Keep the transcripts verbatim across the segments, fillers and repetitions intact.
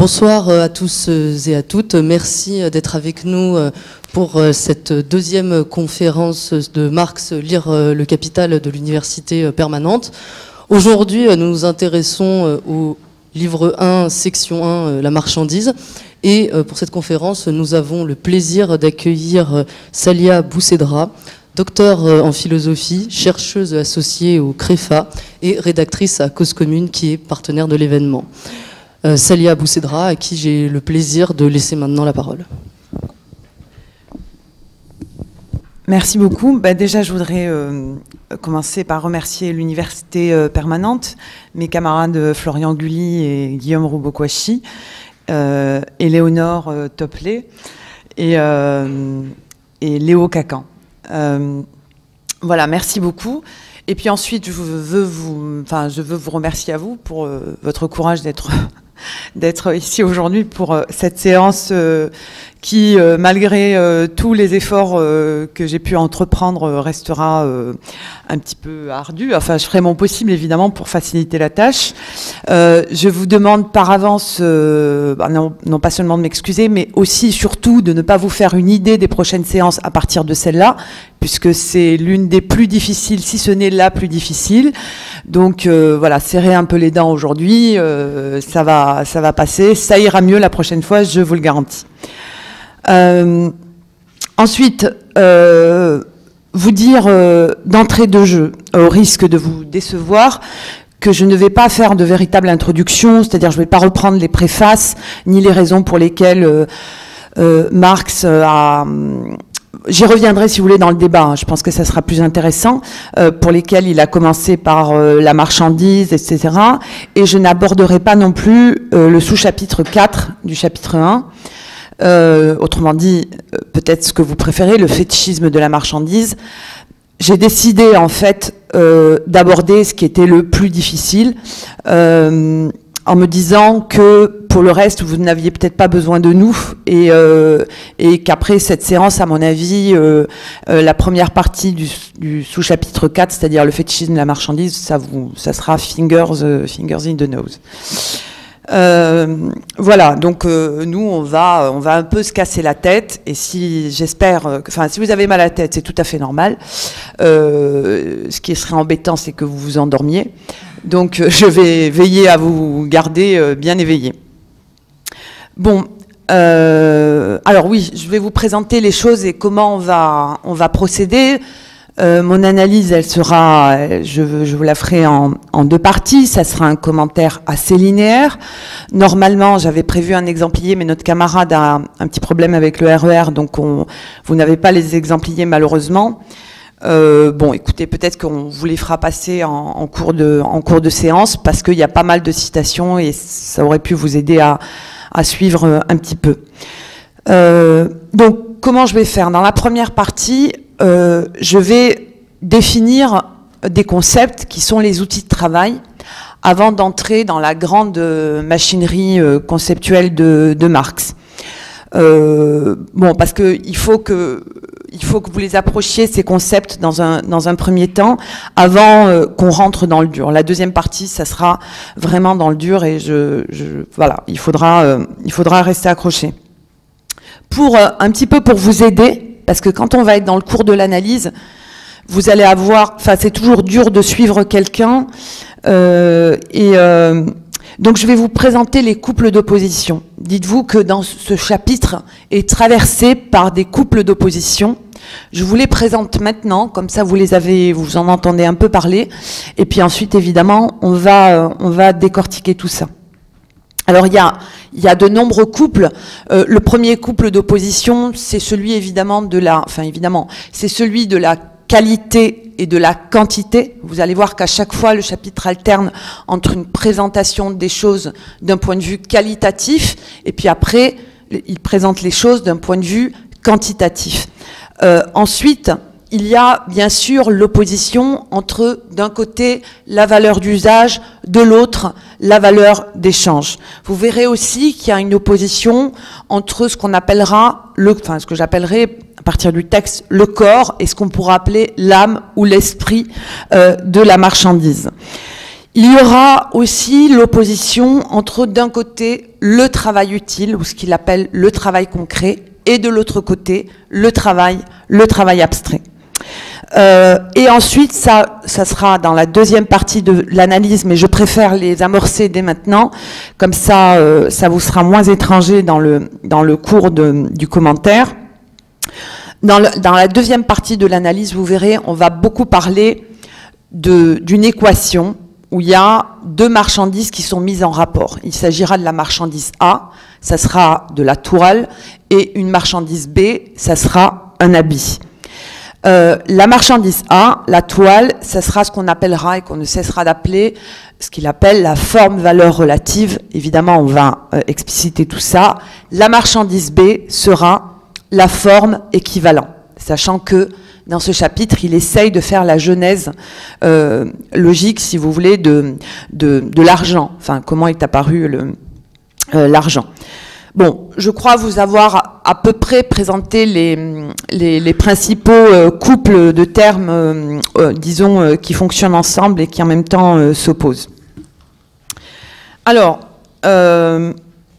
Bonsoir à tous et à toutes. Merci d'être avec nous pour cette deuxième conférence de Marx, Lire le Capital de l'Université permanente. Aujourd'hui, nous nous intéressons au livre un, section un, la marchandise. Et pour cette conférence, nous avons le plaisir d'accueillir Salia Boussedra, docteur en philosophie, chercheuse associée au CREFA et rédactrice à Cause Commune, qui est partenaire de l'événement. Euh, Salia Boussedra, à qui j'ai le plaisir de laisser maintenant la parole. Merci beaucoup. Bah, déjà, je voudrais euh, commencer par remercier l'Université euh, permanente, mes camarades Florian Gully et Guillaume Roubokwachi, euh, Éléonore euh, Toplet et, euh, et Léo Cacan. Euh, voilà, merci beaucoup. Et puis ensuite, je veux vous, enfin, je veux vous remercier à vous pour euh, votre courage d'être d'être ici aujourd'hui pour euh, cette séance euh, qui, euh, malgré euh, tous les efforts euh, que j'ai pu entreprendre, euh, restera euh, un petit peu ardue. Enfin, je ferai mon possible, évidemment, pour faciliter la tâche. Euh, je vous demande par avance, euh, bah non, non pas seulement de m'excuser, mais aussi, surtout, de ne pas vous faire une idée des prochaines séances à partir de celle-là, puisque c'est l'une des plus difficiles, si ce n'est la plus difficile. Donc, euh, voilà, serrez un peu les dents aujourd'hui, euh, ça va, ça va passer, ça ira mieux la prochaine fois, je vous le garantis. Euh, ensuite, euh, vous dire euh, d'entrée de jeu, au risque de vous décevoir, que je ne vais pas faire de véritable introduction, c'est-à-dire je ne vais pas reprendre les préfaces, ni les raisons pour lesquelles euh, euh, Marx a... J'y reviendrai si vous voulez dans le débat, hein, je pense que ça sera plus intéressant, euh, pour lesquels il a commencé par euh, la marchandise, et cetera. Et je n'aborderai pas non plus euh, le sous-chapitre quatre du chapitre un, euh, autrement dit, euh, peut-être ce que vous préférez, le fétichisme de la marchandise. J'ai décidé en fait euh, d'aborder ce qui était le plus difficile, euh, en me disant que pour le reste, vous n'aviez peut-être pas besoin de nous et, euh, et qu'après cette séance, à mon avis, euh, euh, la première partie du, du sous-chapitre quatre, c'est-à-dire le fétichisme de la marchandise, ça, vous, ça sera fingers, uh, fingers in the nose. Euh, voilà, donc euh, nous, on va, on va un peu se casser la tête et si j'espère, euh, enfin si vous avez mal à la tête, c'est tout à fait normal. Euh, ce qui serait embêtant, c'est que vous vous endormiez. Donc, euh, je vais veiller à vous garder euh, bien éveillé. Bon, euh, alors oui, je vais vous présenter les choses et comment on va, on va procéder. Euh, mon analyse, elle sera, je, je vous la ferai en, en deux parties. Ça sera un commentaire assez linéaire. Normalement, j'avais prévu un exemplier, mais notre camarade a un, un petit problème avec le R E R, donc on, vous n'avez pas les exempliers malheureusement. Euh, bon, écoutez, peut-être qu'on vous les fera passer en, en, cours de, en cours de séance parce qu'il y a pas mal de citations et ça aurait pu vous aider à, à suivre un petit peu. Euh, donc, comment je vais faire? Dans la première partie, euh, je vais définir des concepts qui sont les outils de travail avant d'entrer dans la grande machinerie conceptuelle de, de Marx. Euh, bon, parce que il faut que il faut que vous les approchiez ces concepts dans un dans un premier temps avant euh, qu'on rentre dans le dur. La deuxième partie, ça sera vraiment dans le dur et je, je voilà, il faudra euh, il faudra rester accroché. Pour euh, un petit peu pour vous aider, parce que quand on va être dans le cours de l'analyse, vous allez avoir, enfin c'est toujours dur de suivre quelqu'un euh, et euh, donc je vais vous présenter les couples d'opposition. Dites-vous que dans ce chapitre est traversé par des couples d'opposition. Je vous les présente maintenant, comme ça vous les avez, vous en entendez un peu parler. Et puis ensuite, évidemment, on va, on va décortiquer tout ça. Alors il y a, il y a de nombreux couples. Euh, le premier couple d'opposition, c'est celui évidemment de la, enfin évidemment, c'est celui de la qualité et de la quantité. Vous allez voir qu'à chaque fois, le chapitre alterne entre une présentation des choses d'un point de vue qualitatif et puis après, il présente les choses d'un point de vue quantitatif. Euh, ensuite, il y a bien sûr l'opposition entre, d'un côté, la valeur d'usage, de l'autre, la valeur d'échange. Vous verrez aussi qu'il y a une opposition entre ce qu'on appellera, le, enfin ce que j'appellerai à partir du texte, le corps et ce qu'on pourra appeler l'âme ou l'esprit euh, de la marchandise. Il y aura aussi l'opposition entre, d'un côté, le travail utile, ou ce qu'il appelle le travail concret, et de l'autre côté, le travail, le travail abstrait. Euh, et ensuite, ça, ça sera dans la deuxième partie de l'analyse, mais je préfère les amorcer dès maintenant, comme ça, euh, ça vous sera moins étranger dans le, dans le cours de, du commentaire. Dans, le, dans la deuxième partie de l'analyse, vous verrez, on va beaucoup parler d'une équation où il y a deux marchandises qui sont mises en rapport. Il s'agira de la marchandise A, ça sera de la toile, et une marchandise B, ça sera un habit. Euh, la marchandise A, la toile, ça sera ce qu'on appellera et qu'on ne cessera d'appeler ce qu'il appelle la forme-valeur relative. Évidemment, on va euh, expliciter tout ça. La marchandise B sera la forme équivalent, sachant que dans ce chapitre, il essaye de faire la genèse euh, logique, si vous voulez, de, de, de l'argent. Enfin, comment est apparu le, euh, l'argent. Bon, je crois vous avoir à peu près présenté les, les, les principaux euh, couples de termes, euh, euh, disons, euh, qui fonctionnent ensemble et qui en même temps euh, s'opposent. Alors, euh,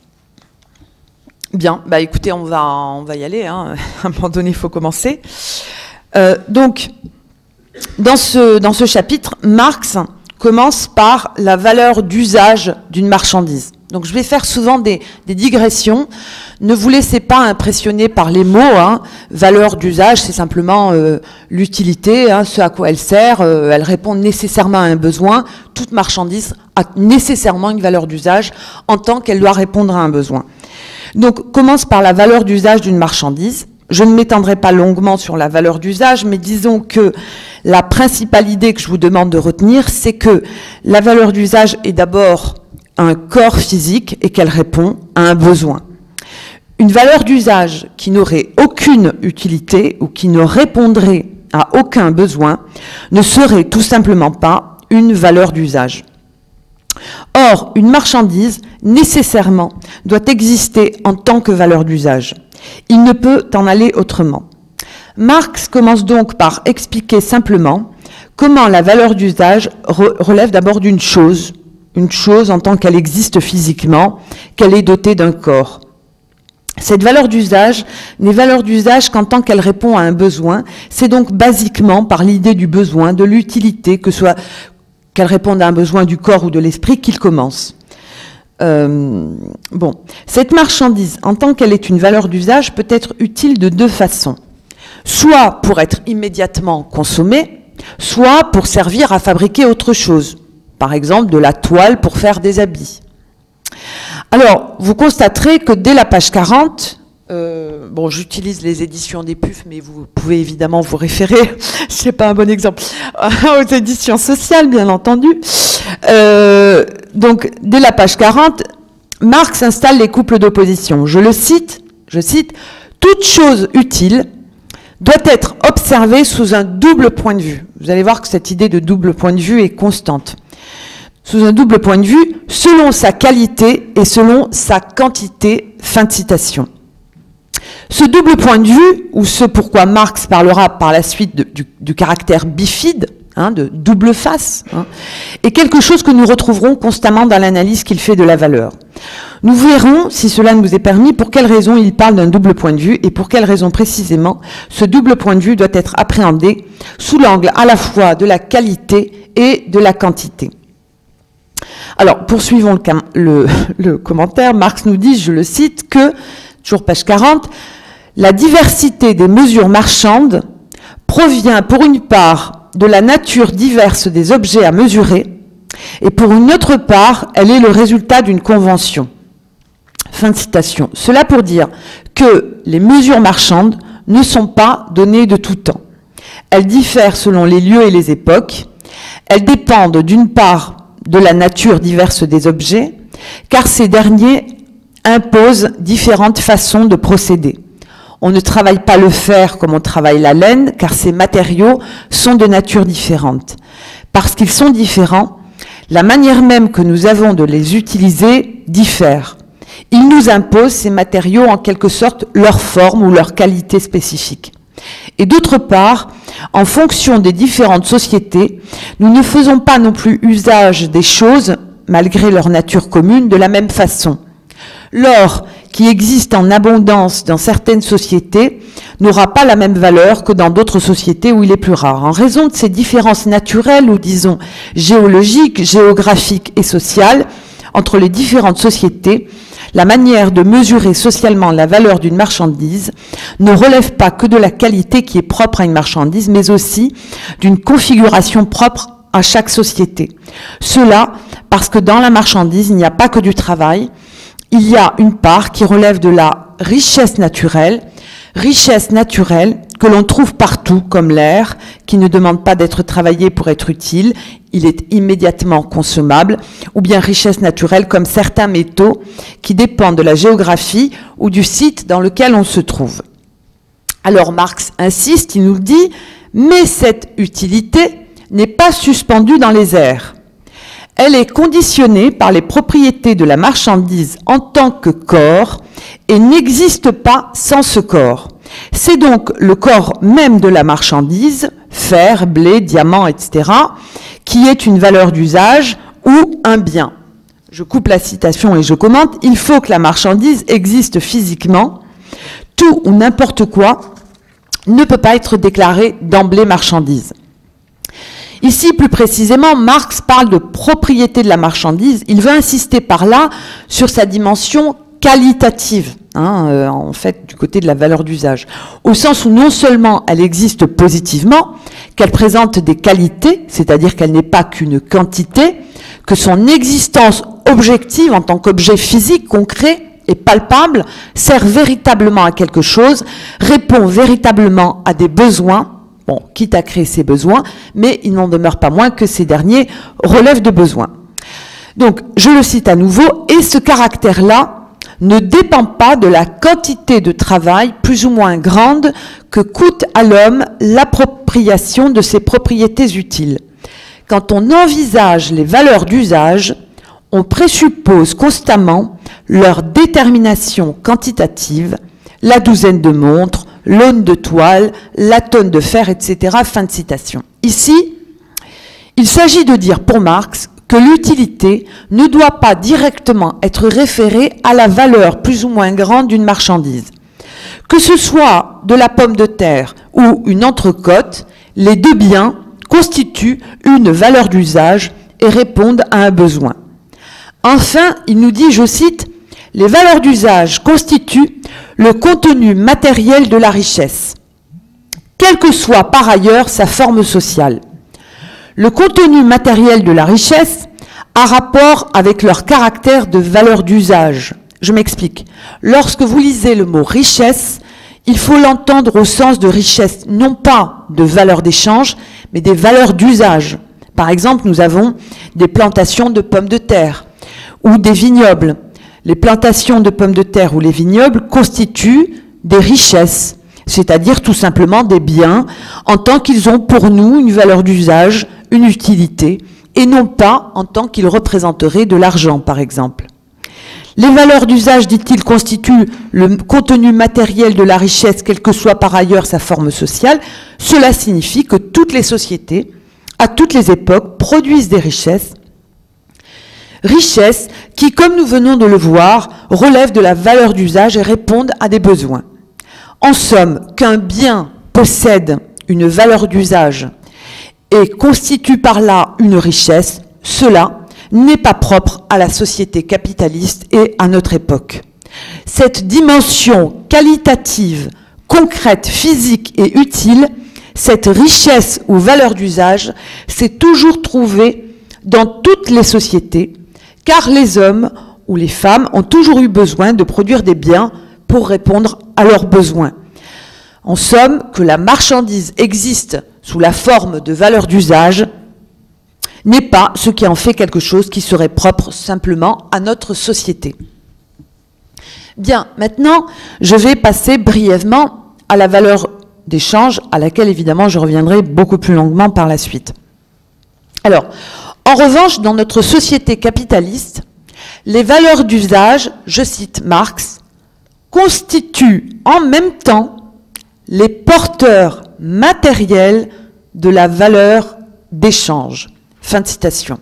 bien, bah écoutez, on va, on va y aller, hein. À un moment donné, il faut commencer. Euh, donc, dans ce, dans ce chapitre, Marx commence par la valeur d'usage d'une marchandise. Donc je vais faire souvent des, des digressions. Ne vous laissez pas impressionner par les mots. Hein. Valeur d'usage, c'est simplement euh, l'utilité, hein, ce à quoi elle sert. Euh, elle répond nécessairement à un besoin. Toute marchandise a nécessairement une valeur d'usage en tant qu'elle doit répondre à un besoin. Donc commence par la valeur d'usage d'une marchandise. Je ne m'étendrai pas longuement sur la valeur d'usage, mais disons que la principale idée que je vous demande de retenir, c'est que la valeur d'usage est d'abord un corps physique et qu'elle répond à un besoin. Une valeur d'usage qui n'aurait aucune utilité ou qui ne répondrait à aucun besoin ne serait tout simplement pas une valeur d'usage. Or, une marchandise, nécessairement, doit exister en tant que valeur d'usage. Il ne peut en aller autrement. Marx commence donc par expliquer simplement comment la valeur d'usage re- relève d'abord d'une chose, une chose en tant qu'elle existe physiquement, qu'elle est dotée d'un corps. Cette valeur d'usage n'est valeur d'usage qu'en tant qu'elle répond à un besoin. C'est donc basiquement par l'idée du besoin, de l'utilité, que soit qu'elle réponde à un besoin du corps ou de l'esprit, qu'il commence. Euh, bon, cette marchandise, en tant qu'elle est une valeur d'usage, peut être utile de deux façons. Soit pour être immédiatement consommée, soit pour servir à fabriquer autre chose. Par exemple, de la toile pour faire des habits. Alors, vous constaterez que dès la page quarante, euh, bon, j'utilise les éditions des P U F, mais vous pouvez évidemment vous référer, c'est pas un bon exemple, aux éditions sociales, bien entendu. Euh, donc, dès la page quarante, Marx installe les couples d'opposition. Je le cite, je cite, « Toute chose utile doit être observée sous un double point de vue. » Vous allez voir que cette idée de double point de vue est constante. Sous un double point de vue, selon sa qualité et selon sa quantité. Fin de citation. Ce double point de vue, ou ce pourquoi Marx parlera par la suite de, du, du caractère bifide, hein, de double face, hein, est quelque chose que nous retrouverons constamment dans l'analyse qu'il fait de la valeur. Nous verrons, si cela nous est permis, pour quelles raisons il parle d'un double point de vue et pour quelles raisons précisément ce double point de vue doit être appréhendé sous l'angle à la fois de la qualité et de la quantité. Alors, poursuivons le, le, le commentaire. Marx nous dit, je le cite, que, toujours page quarante, la diversité des mesures marchandes provient pour une part de la nature diverse des objets à mesurer et pour une autre part, elle est le résultat d'une convention. Fin de citation. Cela pour dire que les mesures marchandes ne sont pas données de tout temps. Elles diffèrent selon les lieux et les époques. Elles dépendent d'une part de la nature diverse des objets, car ces derniers imposent différentes façons de procéder. On ne travaille pas le fer comme on travaille la laine, car ces matériaux sont de nature différente. Parce qu'ils sont différents, la manière même que nous avons de les utiliser diffère. Ils nous imposent, ces matériaux, en quelque sorte, leur forme ou leur qualité spécifique. Et d'autre part, en fonction des différentes sociétés, nous ne faisons pas non plus usage des choses, malgré leur nature commune, de la même façon. L'or qui existe en abondance dans certaines sociétés n'aura pas la même valeur que dans d'autres sociétés où il est plus rare. En raison de ces différences naturelles ou disons géologiques, géographiques et sociales entre les différentes sociétés, la manière de mesurer socialement la valeur d'une marchandise ne relève pas que de la qualité qui est propre à une marchandise, mais aussi d'une configuration propre à chaque société. Cela parce que dans la marchandise, il n'y a pas que du travail, il y a une part qui relève de la richesse naturelle, richesse naturelle que l'on trouve partout, comme l'air, qui ne demande pas d'être travaillé pour être utile, il est immédiatement consommable, ou bien richesse naturelle comme certains métaux qui dépendent de la géographie ou du site dans lequel on se trouve. Alors Marx insiste, il nous dit, mais cette utilité n'est pas suspendue dans les airs. Elle est conditionnée par les propriétés de la marchandise en tant que corps et n'existe pas sans ce corps. C'est donc le corps même de la marchandise, fer, blé, diamant, et cetera, qui est une valeur d'usage ou un bien. Je coupe la citation et je commente. Il faut que la marchandise existe physiquement. Tout ou n'importe quoi ne peut pas être déclaré d'emblée marchandise. Ici, plus précisément, Marx parle de propriété de la marchandise. Il veut insister par là sur sa dimension qualitative, hein, euh, en fait, du côté de la valeur d'usage, au sens où non seulement elle existe positivement, qu'elle présente des qualités, c'est-à-dire qu'elle n'est pas qu'une quantité, que son existence objective en tant qu'objet physique, concret et palpable, sert véritablement à quelque chose, répond véritablement à des besoins, bon, quitte à créer ces besoins, mais il n'en demeure pas moins que ces derniers relèvent de besoins. Donc, je le cite à nouveau, et ce caractère-là ne dépend pas de la quantité de travail plus ou moins grande que coûte à l'homme l'appropriation de ses propriétés utiles. Quand on envisage les valeurs d'usage, on présuppose constamment leur détermination quantitative, la douzaine de montres, l'aune de toile, la tonne de fer, et cetera. Fin de citation. Ici, il s'agit de dire pour Marx que l'utilité ne doit pas directement être référée à la valeur plus ou moins grande d'une marchandise. Que ce soit de la pomme de terre ou une entrecôte, les deux biens constituent une valeur d'usage et répondent à un besoin. Enfin, il nous dit, je cite, « Les valeurs d'usage constituent le contenu matériel de la richesse, quelle que soit par ailleurs sa forme sociale. Le contenu matériel de la richesse a rapport avec leur caractère de valeur d'usage. Je m'explique. Lorsque vous lisez le mot richesse, il faut l'entendre au sens de richesse, non pas de valeur d'échange, mais des valeurs d'usage. Par exemple, nous avons des plantations de pommes de terre ou des vignobles. Les plantations de pommes de terre ou les vignobles constituent des richesses, c'est-à-dire tout simplement des biens, en tant qu'ils ont pour nous une valeur d'usage, une utilité, et non pas en tant qu'ils représenteraient de l'argent, par exemple. Les valeurs d'usage, dit-il, constituent le contenu matériel de la richesse, quelle que soit par ailleurs sa forme sociale. Cela signifie que toutes les sociétés, à toutes les époques, produisent des richesses, richesses qui, comme nous venons de le voir, relèvent de la valeur d'usage et répondent à des besoins. En somme, qu'un bien possède une valeur d'usage et constitue par là une richesse, cela n'est pas propre à la société capitaliste et à notre époque. Cette dimension qualitative, concrète, physique et utile, cette richesse ou valeur d'usage, s'est toujours trouvée dans toutes les sociétés, car les hommes ou les femmes ont toujours eu besoin de produire des biens pour répondre à leurs besoins. En somme, que la marchandise existe sous la forme de valeur d'usage n'est pas ce qui en fait quelque chose qui serait propre simplement à notre société. Bien, maintenant, je vais passer brièvement à la valeur d'échange, à laquelle évidemment je reviendrai beaucoup plus longuement par la suite. Alors, en revanche, dans notre société capitaliste, les valeurs d'usage, je cite Marx, constituent en même temps les porteurs matériels de la valeur d'échange. Fin de citation.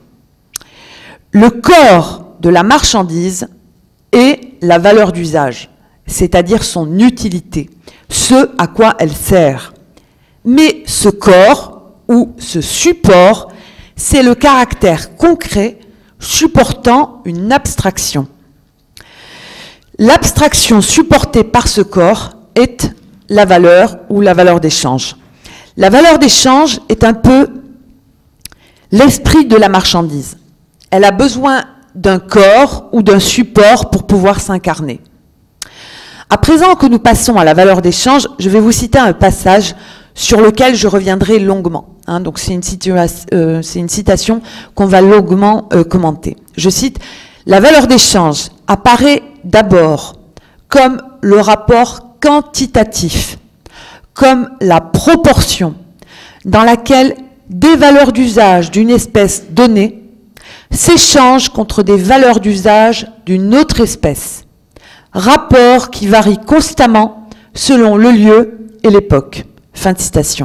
Le corps de la marchandise est la valeur d'usage, c'est-à-dire son utilité, ce à quoi elle sert. Mais ce corps ou ce support, c'est le caractère concret supportant une abstraction. L'abstraction supportée par ce corps est la valeur ou la valeur d'échange. La valeur d'échange est un peu l'esprit de la marchandise. Elle a besoin d'un corps ou d'un support pour pouvoir s'incarner. À présent que nous passons à la valeur d'échange, je vais vous citer un passage sur lequel je reviendrai longuement. Hein, donc c'est une, euh, c'est une citation qu'on va longuement euh, commenter. Je cite, « La valeur d'échange apparaît d'abord comme le rapport quantitatif, comme la proportion dans laquelle des valeurs d'usage d'une espèce donnée s'échangent contre des valeurs d'usage d'une autre espèce, rapport qui varie constamment selon le lieu et l'époque. » Fin de citation.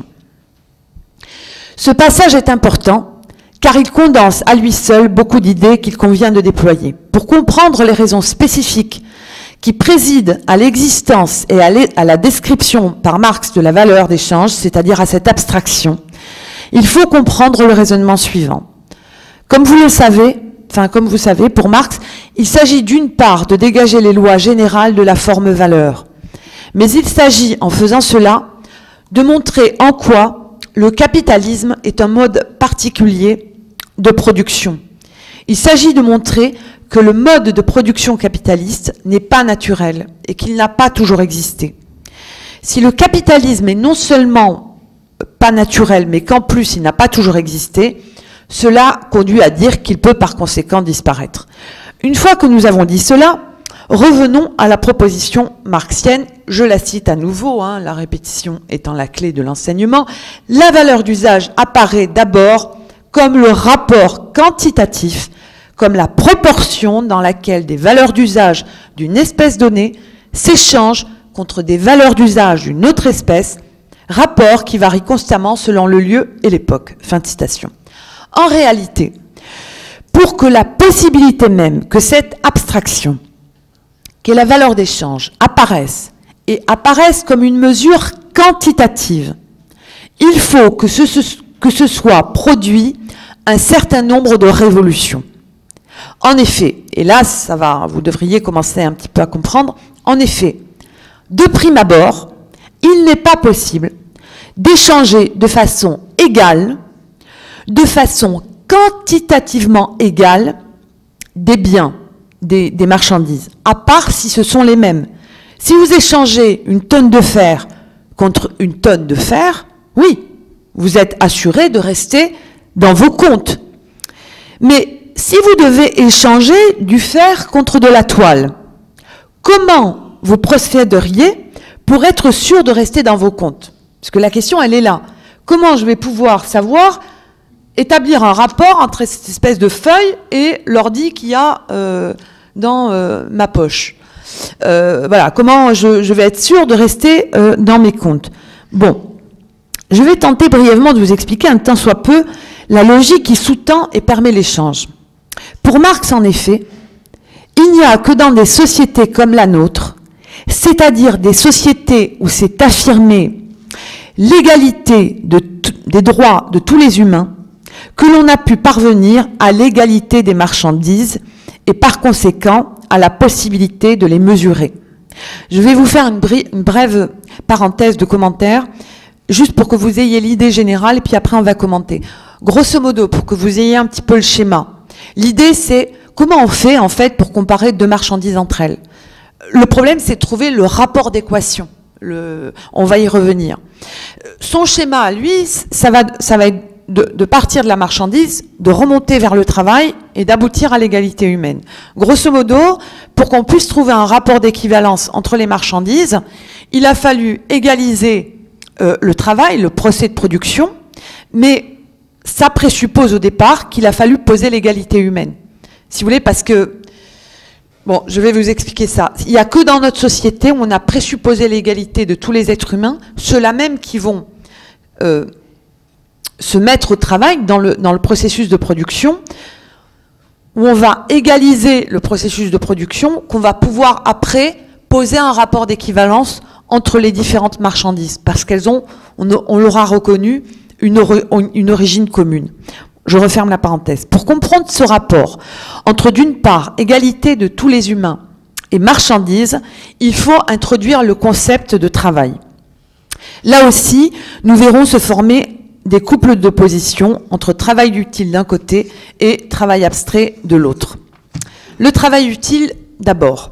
Ce passage est important car il condense à lui seul beaucoup d'idées qu'il convient de déployer. Pour comprendre les raisons spécifiques qui président à l'existence et à la description par Marx de la valeur d'échange, c'est-à-dire à cette abstraction, il faut comprendre le raisonnement suivant. Comme vous le savez, enfin comme vous savez, pour Marx, il s'agit d'une part de dégager les lois générales de la forme valeur, mais il s'agit, en faisant cela, de montrer en quoi le capitalisme est un mode particulier de production. Il s'agit de montrer que le mode de production capitaliste n'est pas naturel et qu'il n'a pas toujours existé. Si le capitalisme est non seulement pas naturel, mais qu'en plus il n'a pas toujours existé, cela conduit à dire qu'il peut par conséquent disparaître. Une fois que nous avons dit cela, revenons à la proposition marxienne, je la cite à nouveau, hein, la répétition étant la clé de l'enseignement. La valeur d'usage apparaît d'abord comme le rapport quantitatif, comme la proportion dans laquelle des valeurs d'usage d'une espèce donnée s'échangent contre des valeurs d'usage d'une autre espèce, rapport qui varie constamment selon le lieu et l'époque. Fin de citation. En réalité, pour que la possibilité même que cette abstraction, qu'est la valeur d'échange, apparaisse, et apparaisse comme une mesure quantitative, il faut que ce, que ce soit produit un certain nombre de révolutions. En effet, et là, ça va, vous devriez commencer un petit peu à comprendre, en effet, de prime abord, il n'est pas possible d'échanger de façon égale, de façon quantitativement égale, des biens, des, des marchandises, à part si ce sont les mêmes. Si vous échangez une tonne de fer contre une tonne de fer, oui, vous êtes assuré de rester dans vos comptes. Mais si vous devez échanger du fer contre de la toile, comment vous procéderiez pour être sûr de rester dans vos comptes? Parce que la question, elle est là. Comment je vais pouvoir savoir établir un rapport entre cette espèce de feuille et l'ordi qu'il y a euh, dans euh, ma poche? euh, Voilà, comment je, je vais être sûr de rester euh, dans mes comptes? Bon, je vais tenter brièvement de vous expliquer un tant soit peu la logique qui sous-tend et permet l'échange. Pour Marx, en effet, il n'y a que dans des sociétés comme la nôtre, c'est-à-dire des sociétés où s'est affirmée l'égalité de des droits de tous les humains, que l'on a pu parvenir à l'égalité des marchandises et par conséquent à la possibilité de les mesurer. Je vais vous faire une, une brève parenthèse de commentaire, juste pour que vous ayez l'idée générale, et puis après on va commenter. Grosso modo, pour que vous ayez un petit peu le schéma, l'idée c'est comment on fait en fait pour comparer deux marchandises entre elles. Le problème c'est de trouver le rapport d'équation. Le, on va y revenir. Son schéma, lui, ça va, ça va être de, de partir de la marchandise, de remonter vers le travail et d'aboutir à l'égalité humaine. Grosso modo, pour qu'on puisse trouver un rapport d'équivalence entre les marchandises, il a fallu égaliser euh, le travail, le procès de production, mais ça présuppose au départ qu'il a fallu poser l'égalité humaine. Si vous voulez, parce que Bon, je vais vous expliquer ça. Il n'y a que dans notre société où on a présupposé l'égalité de tous les êtres humains, ceux-là même qui vont euh, se mettre au travail dans le, dans le processus de production, où on va égaliser le processus de production, qu'on va pouvoir après poser un rapport d'équivalence entre les différentes marchandises, parce qu'elles ont, on, on leur a reconnu une, une origine commune. Je referme la parenthèse. Pour comprendre ce rapport entre, d'une part, égalité de tous les humains et marchandises, il faut introduire le concept de travail. Là aussi, nous verrons se former des couples d'opposition entre travail utile d'un côté et travail abstrait de l'autre. Le travail utile, d'abord.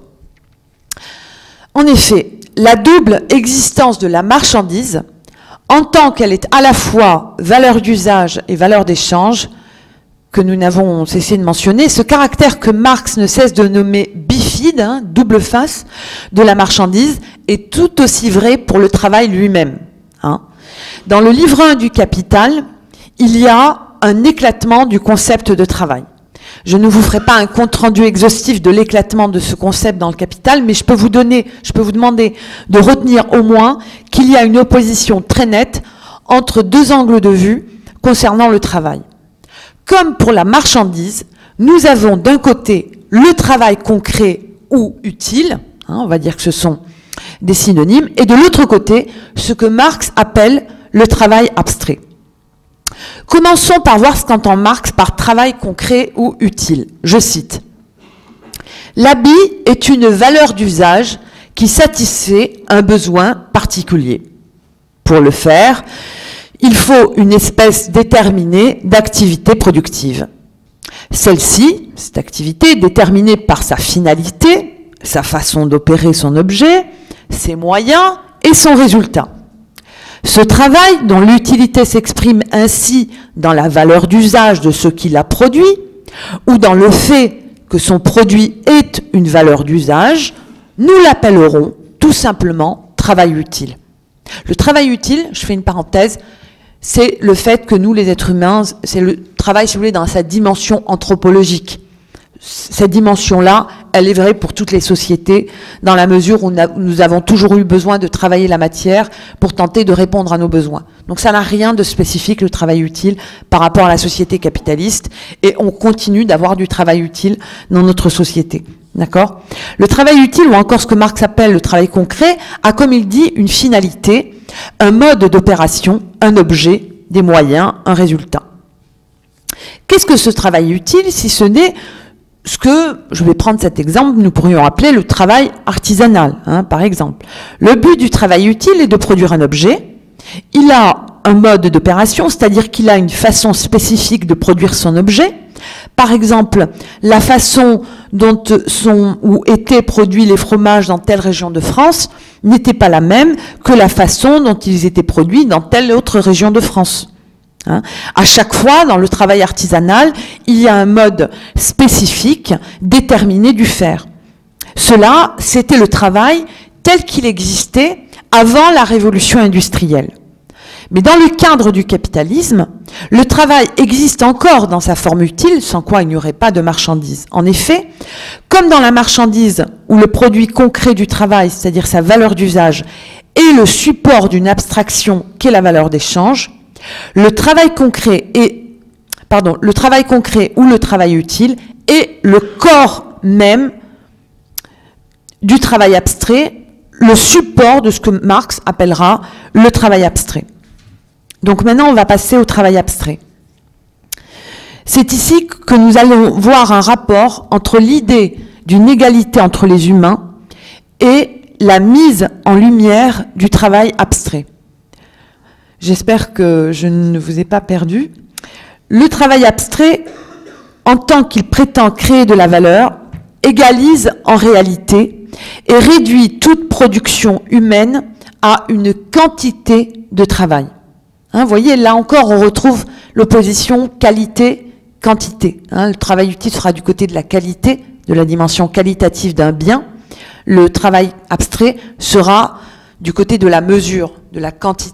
En effet, la double existence de la marchandise, en tant qu'elle est à la fois valeur d'usage et valeur d'échange, que nous n'avons cessé de mentionner, ce caractère que Marx ne cesse de nommer bifide, hein, double face, de la marchandise, est tout aussi vrai pour le travail lui-même. Hein. Dans le livre un du Capital, il y a un éclatement du concept de travail. Je ne vous ferai pas un compte-rendu exhaustif de l'éclatement de ce concept dans le Capital, mais je peux vous donner, je peux vous demander de retenir au moins qu'il y a une opposition très nette entre deux angles de vue concernant le travail. Comme pour la marchandise, nous avons d'un côté le travail concret ou utile, hein, on va dire que ce sont des synonymes, et de l'autre côté, ce que Marx appelle le travail abstrait. Commençons par voir ce qu'entend Marx par travail concret ou utile. Je cite. « L'habit est une valeur d'usage qui satisfait un besoin particulier. Pour le faire, il faut une espèce déterminée d'activité productive. Celle-ci, cette activité, est déterminée par sa finalité, sa façon d'opérer son objet, ses moyens et son résultat. Ce travail, dont l'utilité s'exprime ainsi dans la valeur d'usage de ce qui l'a produit, ou dans le fait que son produit est une valeur d'usage, nous l'appellerons tout simplement travail utile. Le travail utile, je fais une parenthèse, c'est le fait que nous, les êtres humains, c'est le travail, si vous voulez, dans sa dimension anthropologique. Cette dimension-là, elle est vraie pour toutes les sociétés, dans la mesure où nous avons toujours eu besoin de travailler la matière pour tenter de répondre à nos besoins. Donc ça n'a rien de spécifique, le travail utile, par rapport à la société capitaliste, et on continue d'avoir du travail utile dans notre société. D'accord ? Le travail utile, ou encore ce que Marx appelle le travail concret, a, comme il dit, une finalité, un mode d'opération, un objet, des moyens, un résultat. Qu'est-ce que ce travail utile, si ce n'est ce que, je vais prendre cet exemple, nous pourrions appeler le travail artisanal, hein, par exemple. Le but du travail utile est de produire un objet. Il a un mode d'opération, c'est-à-dire qu'il a une façon spécifique de produire son objet. Par exemple, la façon dont sont ou étaient produits les fromages dans telle région de France n'était pas la même que la façon dont ils étaient produits dans telle autre région de France. Hein. À chaque fois, dans le travail artisanal, il y a un mode spécifique déterminé du faire. Cela, c'était le travail tel qu'il existait avant la révolution industrielle. Mais dans le cadre du capitalisme, le travail existe encore dans sa forme utile, sans quoi il n'y aurait pas de marchandise. En effet, comme dans la marchandise où le produit concret du travail, c'est-à-dire sa valeur d'usage, est le support d'une abstraction qu'est la valeur d'échange, le travail concret est, pardon, le travail concret ou le travail utile est le corps même du travail abstrait, le support de ce que Marx appellera le travail abstrait. Donc maintenant, on va passer au travail abstrait. C'est ici que nous allons voir un rapport entre l'idée d'une égalité entre les humains et la mise en lumière du travail abstrait. J'espère que je ne vous ai pas perdu. Le travail abstrait, en tant qu'il prétend créer de la valeur, égalise en réalité et réduit toute production humaine à une quantité de travail. Hein, vous voyez, là encore, on retrouve l'opposition qualité-quantité. Hein, le travail utile sera du côté de la qualité, de la dimension qualitative d'un bien. Le travail abstrait sera du côté de la mesure, de la quantité.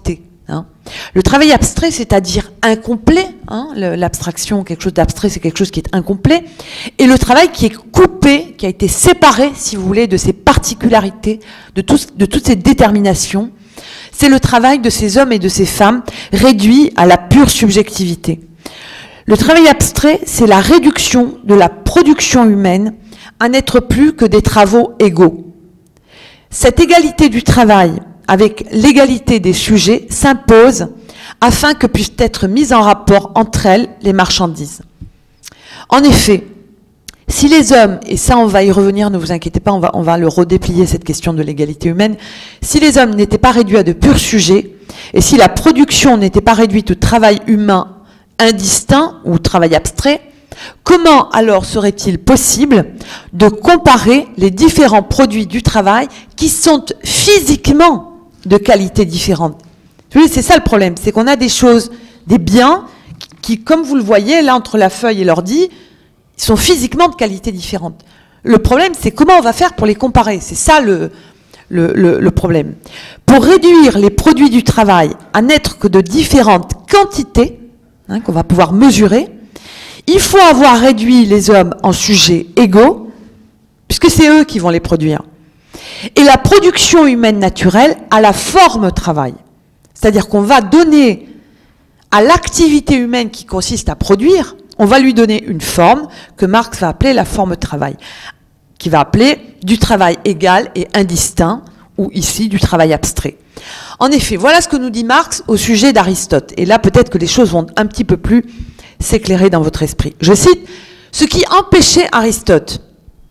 Hein. Le travail abstrait, c'est-à-dire incomplet, hein, l'abstraction, quelque chose d'abstrait, c'est quelque chose qui est incomplet, et le travail qui est coupé, qui a été séparé, si vous voulez, de ses particularités, de, tout, de toutes ses déterminations, c'est le travail de ces hommes et de ces femmes réduits à la pure subjectivité. Le travail abstrait, c'est la réduction de la production humaine à n'être plus que des travaux égaux. Cette égalité du travail avec l'égalité des sujets s'impose afin que puissent être mises en rapport entre elles les marchandises. En effet, si les hommes, et ça on va y revenir, ne vous inquiétez pas, on va, on va le redéplier cette question de l'égalité humaine, si les hommes n'étaient pas réduits à de purs sujets, et si la production n'était pas réduite au travail humain indistinct ou travail abstrait, comment alors serait-il possible de comparer les différents produits du travail qui sont physiquement de qualité différente? C'est ça le problème, c'est qu'on a des choses, des biens qui, comme vous le voyez, là entre la feuille et l'ordi, sont physiquement de qualité différente. Le problème, c'est comment on va faire pour les comparer. C'est ça le, le, le, le problème. Pour réduire les produits du travail à n'être que de différentes quantités, hein, qu'on va pouvoir mesurer, il faut avoir réduit les hommes en sujets égaux, puisque c'est eux qui vont les produire. Et la production humaine naturelle à la forme travail. C'est-à-dire qu'on va donner à l'activité humaine qui consiste à produire, on va lui donner une forme que Marx va appeler la forme travail, qui va appeler du travail égal et indistinct, ou ici du travail abstrait. En effet, voilà ce que nous dit Marx au sujet d'Aristote. Et là, peut-être que les choses vont un petit peu plus s'éclairer dans votre esprit. Je cite, « Ce qui empêchait Aristote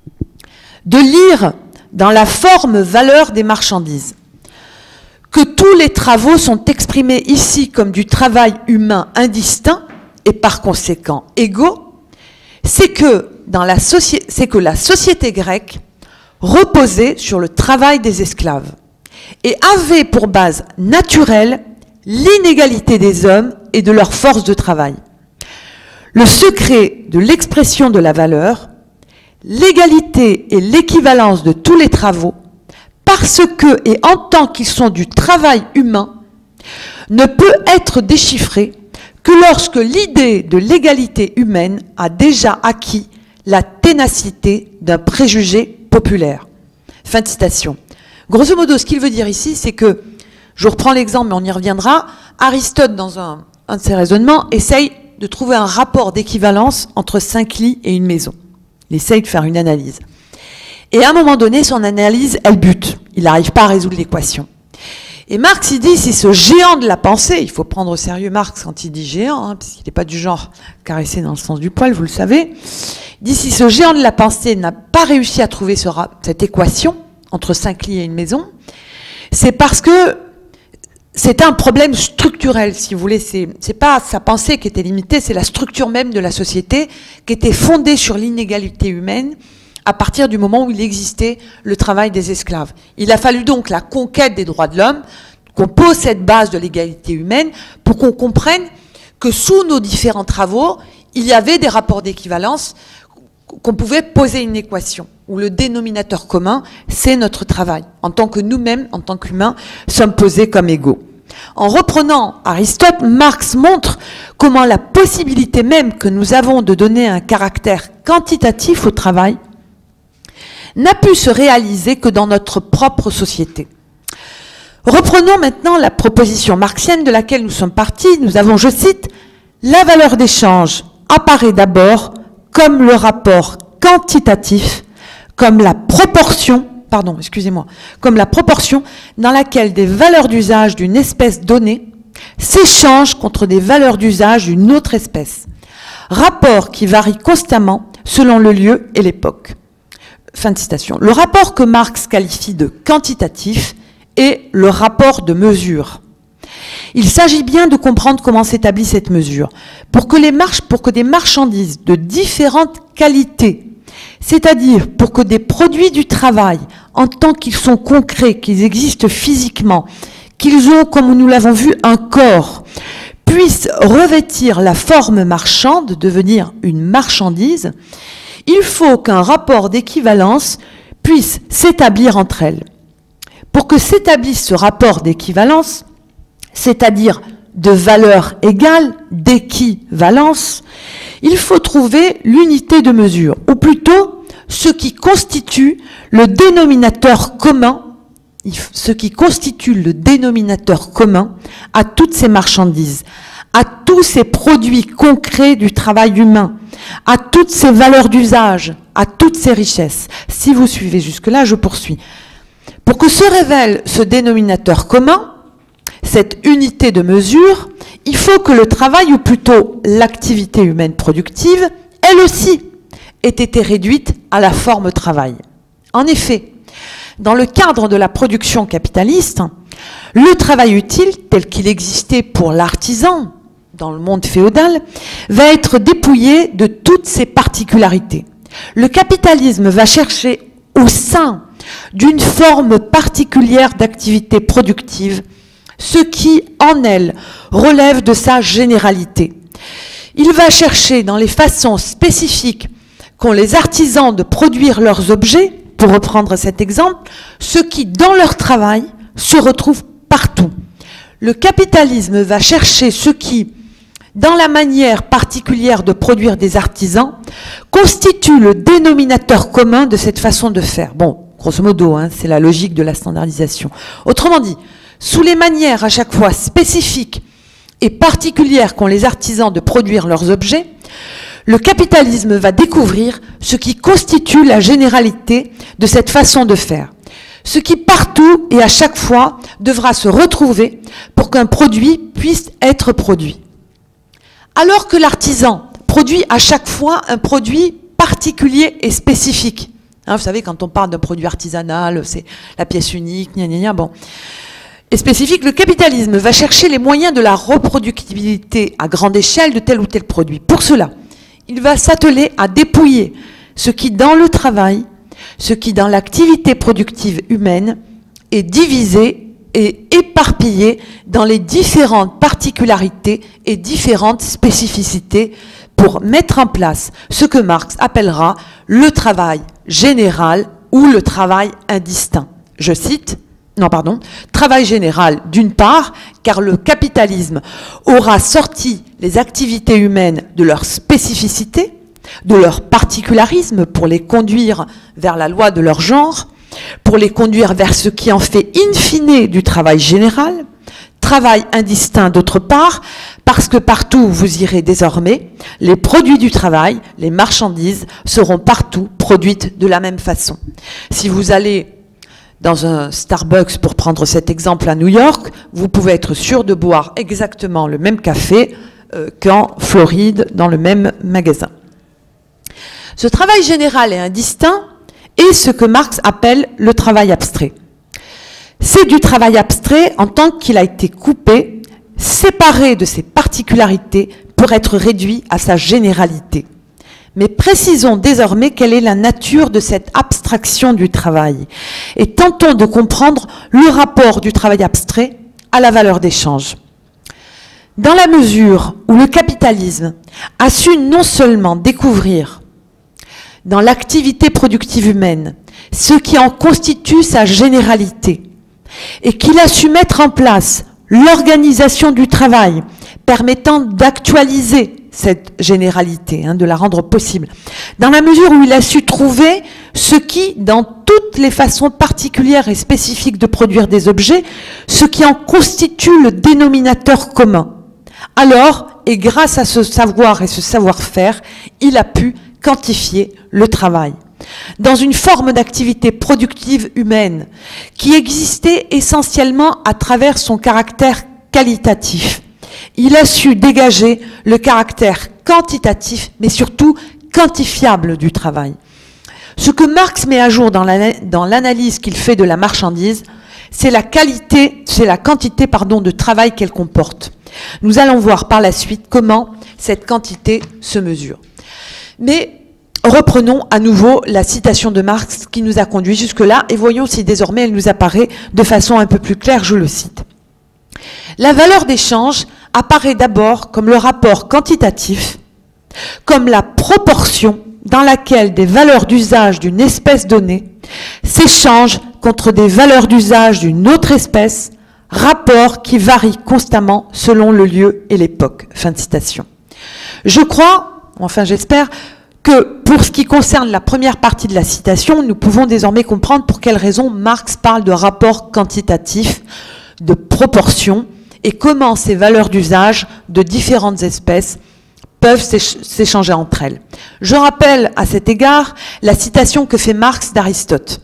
de lire dans la forme valeur des marchandises que tous les travaux sont exprimés ici comme du travail humain indistinct et par conséquent égaux, c'est que, dans la soci... c'est que la société grecque reposait sur le travail des esclaves et avait pour base naturelle l'inégalité des hommes et de leur force de travail. Le secret de l'expression de la valeur, l'égalité et l'équivalence de tous les travaux, parce que et en tant qu'ils sont du travail humain, ne peut être déchiffré que lorsque l'idée de l'égalité humaine a déjà acquis la ténacité d'un préjugé populaire. Fin de citation. Grosso modo, ce qu'il veut dire ici, c'est que, je reprends l'exemple, mais on y reviendra, Aristote, dans un, un de ses raisonnements, essaye de trouver un rapport d'équivalence entre cinq lits et une maison. Il essaye de faire une analyse. Et à un moment donné, son analyse, elle bute. Il n'arrive pas à résoudre l'équation. Et Marx, il dit, si ce géant de la pensée, il faut prendre au sérieux Marx quand il dit géant, hein, parce qu'il n'est pas du genre caressé dans le sens du poil, vous le savez, il dit, si ce géant de la pensée n'a pas réussi à trouver ce, cette équation entre cinq lits et une maison, c'est parce que c'est un problème structurel, si vous voulez. C'est, c'est pas sa pensée qui était limitée, c'est la structure même de la société qui était fondée sur l'inégalité humaine à partir du moment où il existait le travail des esclaves. Il a fallu donc la conquête des droits de l'homme, qu'on pose cette base de l'égalité humaine pour qu'on comprenne que sous nos différents travaux, il y avait des rapports d'équivalence, qu'on pouvait poser une équation où le dénominateur commun, c'est notre travail, en tant que nous-mêmes, en tant qu'humains, sommes posés comme égaux. En reprenant Aristote, Marx montre comment la possibilité même que nous avons de donner un caractère quantitatif au travail n'a pu se réaliser que dans notre propre société. Reprenons maintenant la proposition marxienne de laquelle nous sommes partis. Nous avons, je cite, « La valeur d'échange apparaît d'abord comme le rapport quantitatif, comme la proportion, pardon, excusez-moi, comme la proportion dans laquelle des valeurs d'usage d'une espèce donnée s'échangent contre des valeurs d'usage d'une autre espèce. Rapport qui varie constamment selon le lieu et l'époque. » Fin de citation. Le rapport que Marx qualifie de quantitatif est le rapport de mesure. Il s'agit bien de comprendre comment s'établit cette mesure. Pour que, les marches, pour que des marchandises de différentes qualités, c'est-à-dire pour que des produits du travail, en tant qu'ils sont concrets, qu'ils existent physiquement, qu'ils ont, comme nous l'avons vu, un corps, puissent revêtir la forme marchande, devenir une marchandise, il faut qu'un rapport d'équivalence puisse s'établir entre elles. Pour que s'établisse ce rapport d'équivalence, c'est-à-dire de valeur égale, d'équivalence, il faut trouver l'unité de mesure, ou plutôt ce qui constitue le dénominateur commun, ce qui constitue le dénominateur commun à toutes ces marchandises, à tous ces produits concrets du travail humain, à toutes ces valeurs d'usage, à toutes ces richesses. Si vous suivez jusque-là, je poursuis. Pour que se révèle ce dénominateur commun, cette unité de mesure, il faut que le travail, ou plutôt l'activité humaine productive, elle aussi, ait été réduite à la forme travail. En effet, dans le cadre de la production capitaliste, le travail utile, tel qu'il existait pour l'artisan dans le monde féodal, va être dépouillé de toutes ses particularités. Le capitalisme va chercher au sein d'une forme particulière d'activité productive ce qui, en elle, relève de sa généralité. Il va chercher dans les façons spécifiques qu'ont les artisans de produire leurs objets, pour reprendre cet exemple, ce qui, dans leur travail, se retrouve partout. Le capitalisme va chercher ce qui, dans la manière particulière de produire des artisans, constitue le dénominateur commun de cette façon de faire. Bon, grosso modo, hein, c'est la logique de la standardisation. Autrement dit, sous les manières à chaque fois spécifiques et particulières qu'ont les artisans de produire leurs objets, le capitalisme va découvrir ce qui constitue la généralité de cette façon de faire. Ce qui partout et à chaque fois devra se retrouver pour qu'un produit puisse être produit. Alors que l'artisan produit à chaque fois un produit particulier et spécifique. Hein, vous savez, quand on parle d'un produit artisanal, c'est la pièce unique, gna gna gna, bon. Et spécifique, le capitalisme va chercher les moyens de la reproductibilité à grande échelle de tel ou tel produit. Pour cela, il va s'atteler à dépouiller ce qui, dans le travail, ce qui, dans l'activité productive humaine, est divisé et éparpillé dans les différentes particularités et différentes spécificités pour mettre en place ce que Marx appellera le travail général ou le travail indistinct. Je cite, non pardon, travail général d'une part, car le capitalisme aura sorti les activités humaines de leur spécificité, de leur particularisme pour les conduire vers la loi de leur genre, pour les conduire vers ce qui en fait in fine du travail général, travail indistinct d'autre part, parce que partout où vous irez désormais, les produits du travail, les marchandises, seront partout produites de la même façon. Si vous allez dans un Starbucks, pour prendre cet exemple à New York, vous pouvez être sûr de boire exactement le même café euh, qu'en Floride, dans le même magasin. Ce travail général et indistinct est ce que Marx appelle le travail abstrait. C'est du travail abstrait en tant qu'il a été coupé, séparé de ses particularités pour être réduit à sa généralité. Mais précisons désormais quelle est la nature de cette abstraction du travail et tentons de comprendre le rapport du travail abstrait à la valeur d'échange. Dans la mesure où le capitalisme a su non seulement découvrir dans l'activité productive humaine ce qui en constitue sa généralité et qu'il a su mettre en place l'organisation du travail permettant d'actualiser cette généralité, hein, de la rendre possible, dans la mesure où il a su trouver ce qui, dans toutes les façons particulières et spécifiques de produire des objets, ce qui en constitue le dénominateur commun. Alors, et grâce à ce savoir et ce savoir-faire, il a pu quantifier le travail. Dans une forme d'activité productive humaine qui existait essentiellement à travers son caractère qualitatif, il a su dégager le caractère quantitatif, mais surtout quantifiable du travail. Ce que Marx met à jour dans l'analyse qu'il fait de la marchandise, c'est la qualité, c'est la quantité, pardon, de travail qu'elle comporte. Nous allons voir par la suite comment cette quantité se mesure. Mais reprenons à nouveau la citation de Marx qui nous a conduit jusque-là et voyons si désormais elle nous apparaît de façon un peu plus claire, je le cite. La valeur d'échange apparaît d'abord comme le rapport quantitatif, comme la proportion dans laquelle des valeurs d'usage d'une espèce donnée s'échangent contre des valeurs d'usage d'une autre espèce rapport qui varie constamment selon le lieu et l'époque. Fin de citation. Je crois, enfin j'espère, que pour ce qui concerne la première partie de la citation, nous pouvons désormais comprendre pour quelles raisons Marx parle de rapport quantitatif, de proportion, et comment ces valeurs d'usage de différentes espèces peuvent s'échanger entre elles. Je rappelle à cet égard la citation que fait Marx d'Aristote.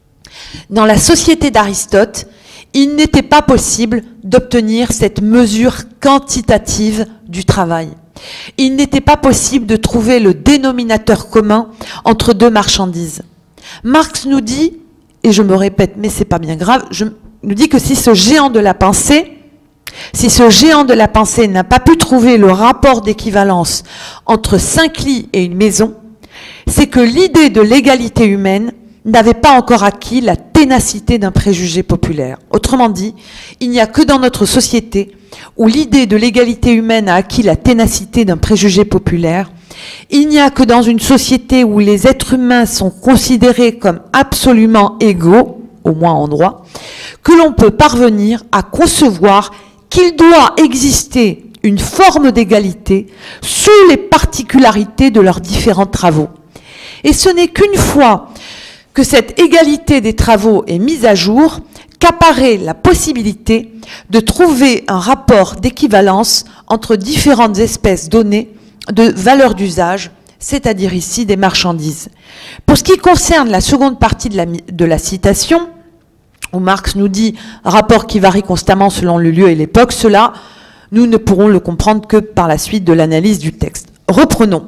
Dans la société d'Aristote, il n'était pas possible d'obtenir cette mesure quantitative du travail. Il n'était pas possible de trouver le dénominateur commun entre deux marchandises. Marx nous dit, et je me répète, mais c'est pas bien grave, je, nous dit que si ce géant de la pensée, si ce géant de la pensée n'a pas pu trouver le rapport d'équivalence entre cinq lits et une maison, c'est que l'idée de l'égalité humaine n'avait pas encore acquis la ténacité d'un préjugé populaire. Autrement dit, il n'y a que dans notre société où l'idée de l'égalité humaine a acquis la ténacité d'un préjugé populaire, il n'y a que dans une société où les êtres humains sont considérés comme absolument égaux, au moins en droit, que l'on peut parvenir à concevoir qu'il doit exister une forme d'égalité sous les particularités de leurs différents travaux. Et ce n'est qu'une fois que cette égalité des travaux est mise à jour qu'apparaît la possibilité de trouver un rapport d'équivalence entre différentes espèces données de valeur d'usage, c'est-à-dire ici des marchandises. Pour ce qui concerne la seconde partie de la, de la citation, où Marx nous dit « rapport qui varie constamment selon le lieu et l'époque », cela, nous ne pourrons le comprendre que par la suite de l'analyse du texte. Reprenons.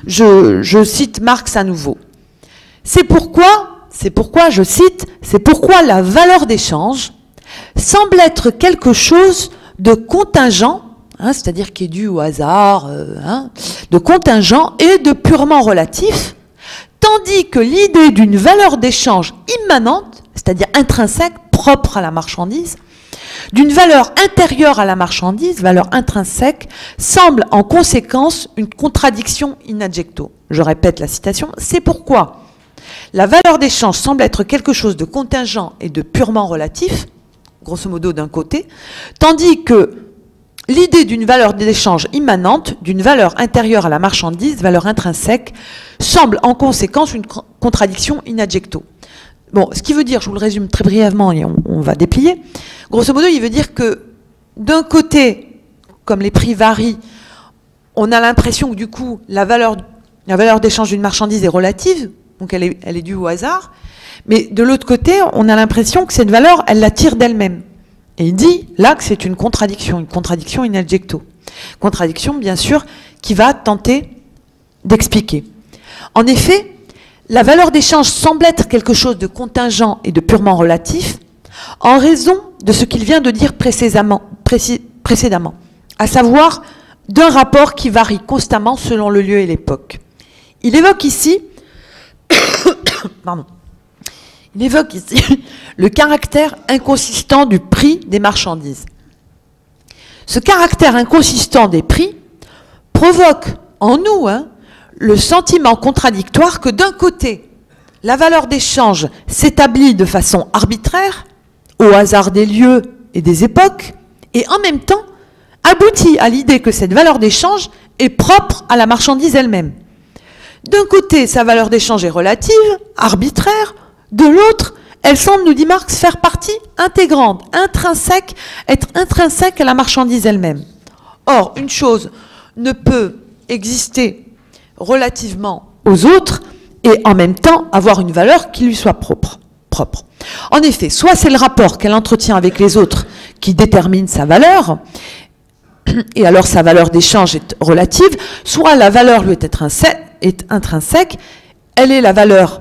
Je, je cite Marx à nouveau. C'est pourquoi, c'est pourquoi, je cite, c'est pourquoi la valeur d'échange semble être quelque chose de contingent, hein, c'est-à-dire qui est dû au hasard, euh, hein, de contingent et de purement relatif, tandis que l'idée d'une valeur d'échange immanente, c'est-à-dire intrinsèque, propre à la marchandise, d'une valeur intérieure à la marchandise, valeur intrinsèque, semble en conséquence une contradiction in adjecto. Je répète la citation, c'est pourquoi la valeur d'échange semble être quelque chose de contingent et de purement relatif, grosso modo d'un côté, tandis que l'idée d'une valeur d'échange immanente, d'une valeur intérieure à la marchandise, valeur intrinsèque, semble en conséquence une contradiction in adjecto. Bon, ce qui veut dire, je vous le résume très brièvement et on, on va déplier, grosso modo, il veut dire que d'un côté, comme les prix varient, on a l'impression que du coup, la valeur, la valeur d'échange d'une marchandise est relative, donc elle est, elle est due au hasard, mais de l'autre côté, on a l'impression que cette valeur, elle la tire d'elle-même. Et il dit là que c'est une contradiction, une contradiction in adjecto. Contradiction, bien sûr, qui va tenter d'expliquer. En effet, la valeur d'échange semble être quelque chose de contingent et de purement relatif en raison de ce qu'il vient de dire précédemment, précis, précédemment, à savoir d'un rapport qui varie constamment selon le lieu et l'époque. Il évoque ici, pardon, il évoque ici le caractère inconsistant du prix des marchandises. Ce caractère inconsistant des prix provoque en nous hein, le sentiment contradictoire que d'un côté, la valeur d'échange s'établit de façon arbitraire, au hasard des lieux et des époques, et en même temps aboutit à l'idée que cette valeur d'échange est propre à la marchandise elle-même. D'un côté, sa valeur d'échange est relative, arbitraire, de l'autre, elle semble, nous dit Marx, faire partie intégrante, intrinsèque, être intrinsèque à la marchandise elle-même. Or, une chose ne peut exister relativement aux autres et en même temps avoir une valeur qui lui soit propre. propre. En effet, soit c'est le rapport qu'elle entretient avec les autres qui détermine sa valeur, et alors sa valeur d'échange est relative, soit la valeur lui est intrinsèque, est intrinsèque, elle est la valeur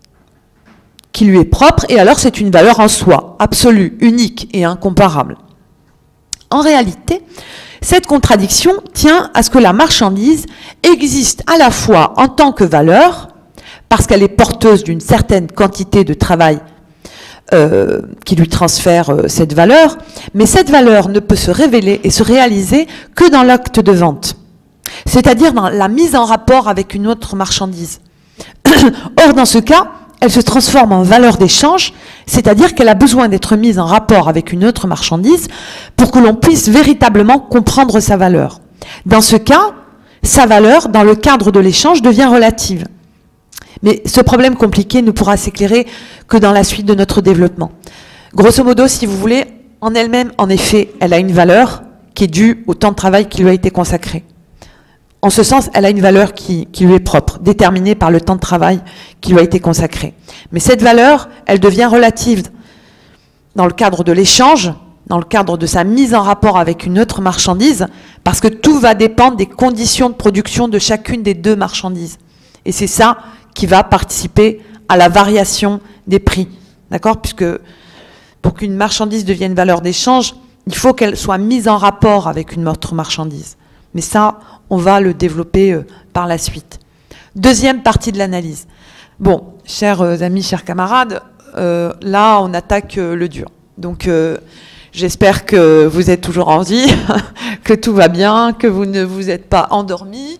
qui lui est propre, et alors c'est une valeur en soi, absolue, unique et incomparable. En réalité, cette contradiction tient à ce que la marchandise existe à la fois en tant que valeur, parce qu'elle est porteuse d'une certaine quantité de travail euh, qui lui transfère euh, cette valeur, mais cette valeur ne peut se révéler et se réaliser que dans l'acte de vente, c'est-à-dire dans la mise en rapport avec une autre marchandise. Or, dans ce cas, elle se transforme en valeur d'échange, c'est-à-dire qu'elle a besoin d'être mise en rapport avec une autre marchandise pour que l'on puisse véritablement comprendre sa valeur. Dans ce cas, sa valeur, dans le cadre de l'échange, devient relative. Mais ce problème compliqué ne pourra s'éclairer que dans la suite de notre développement. Grosso modo, si vous voulez, en elle-même, en effet, elle a une valeur qui est due au temps de travail qui lui a été consacré. En ce sens, elle a une valeur qui, qui lui est propre, déterminée par le temps de travail qui lui a été consacré. Mais cette valeur, elle devient relative dans le cadre de l'échange, dans le cadre de sa mise en rapport avec une autre marchandise, parce que tout va dépendre des conditions de production de chacune des deux marchandises. Et c'est ça qui va participer à la variation des prix. D'accord? Puisque pour qu'une marchandise devienne valeur d'échange, il faut qu'elle soit mise en rapport avec une autre marchandise. Mais ça, on va le développer euh, par la suite. Deuxième partie de l'analyse. Bon, chers euh, amis, chers camarades, euh, là, on attaque euh, le dur. Donc, euh, j'espère que vous êtes toujours en vie, que tout va bien, que vous ne vous êtes pas endormis.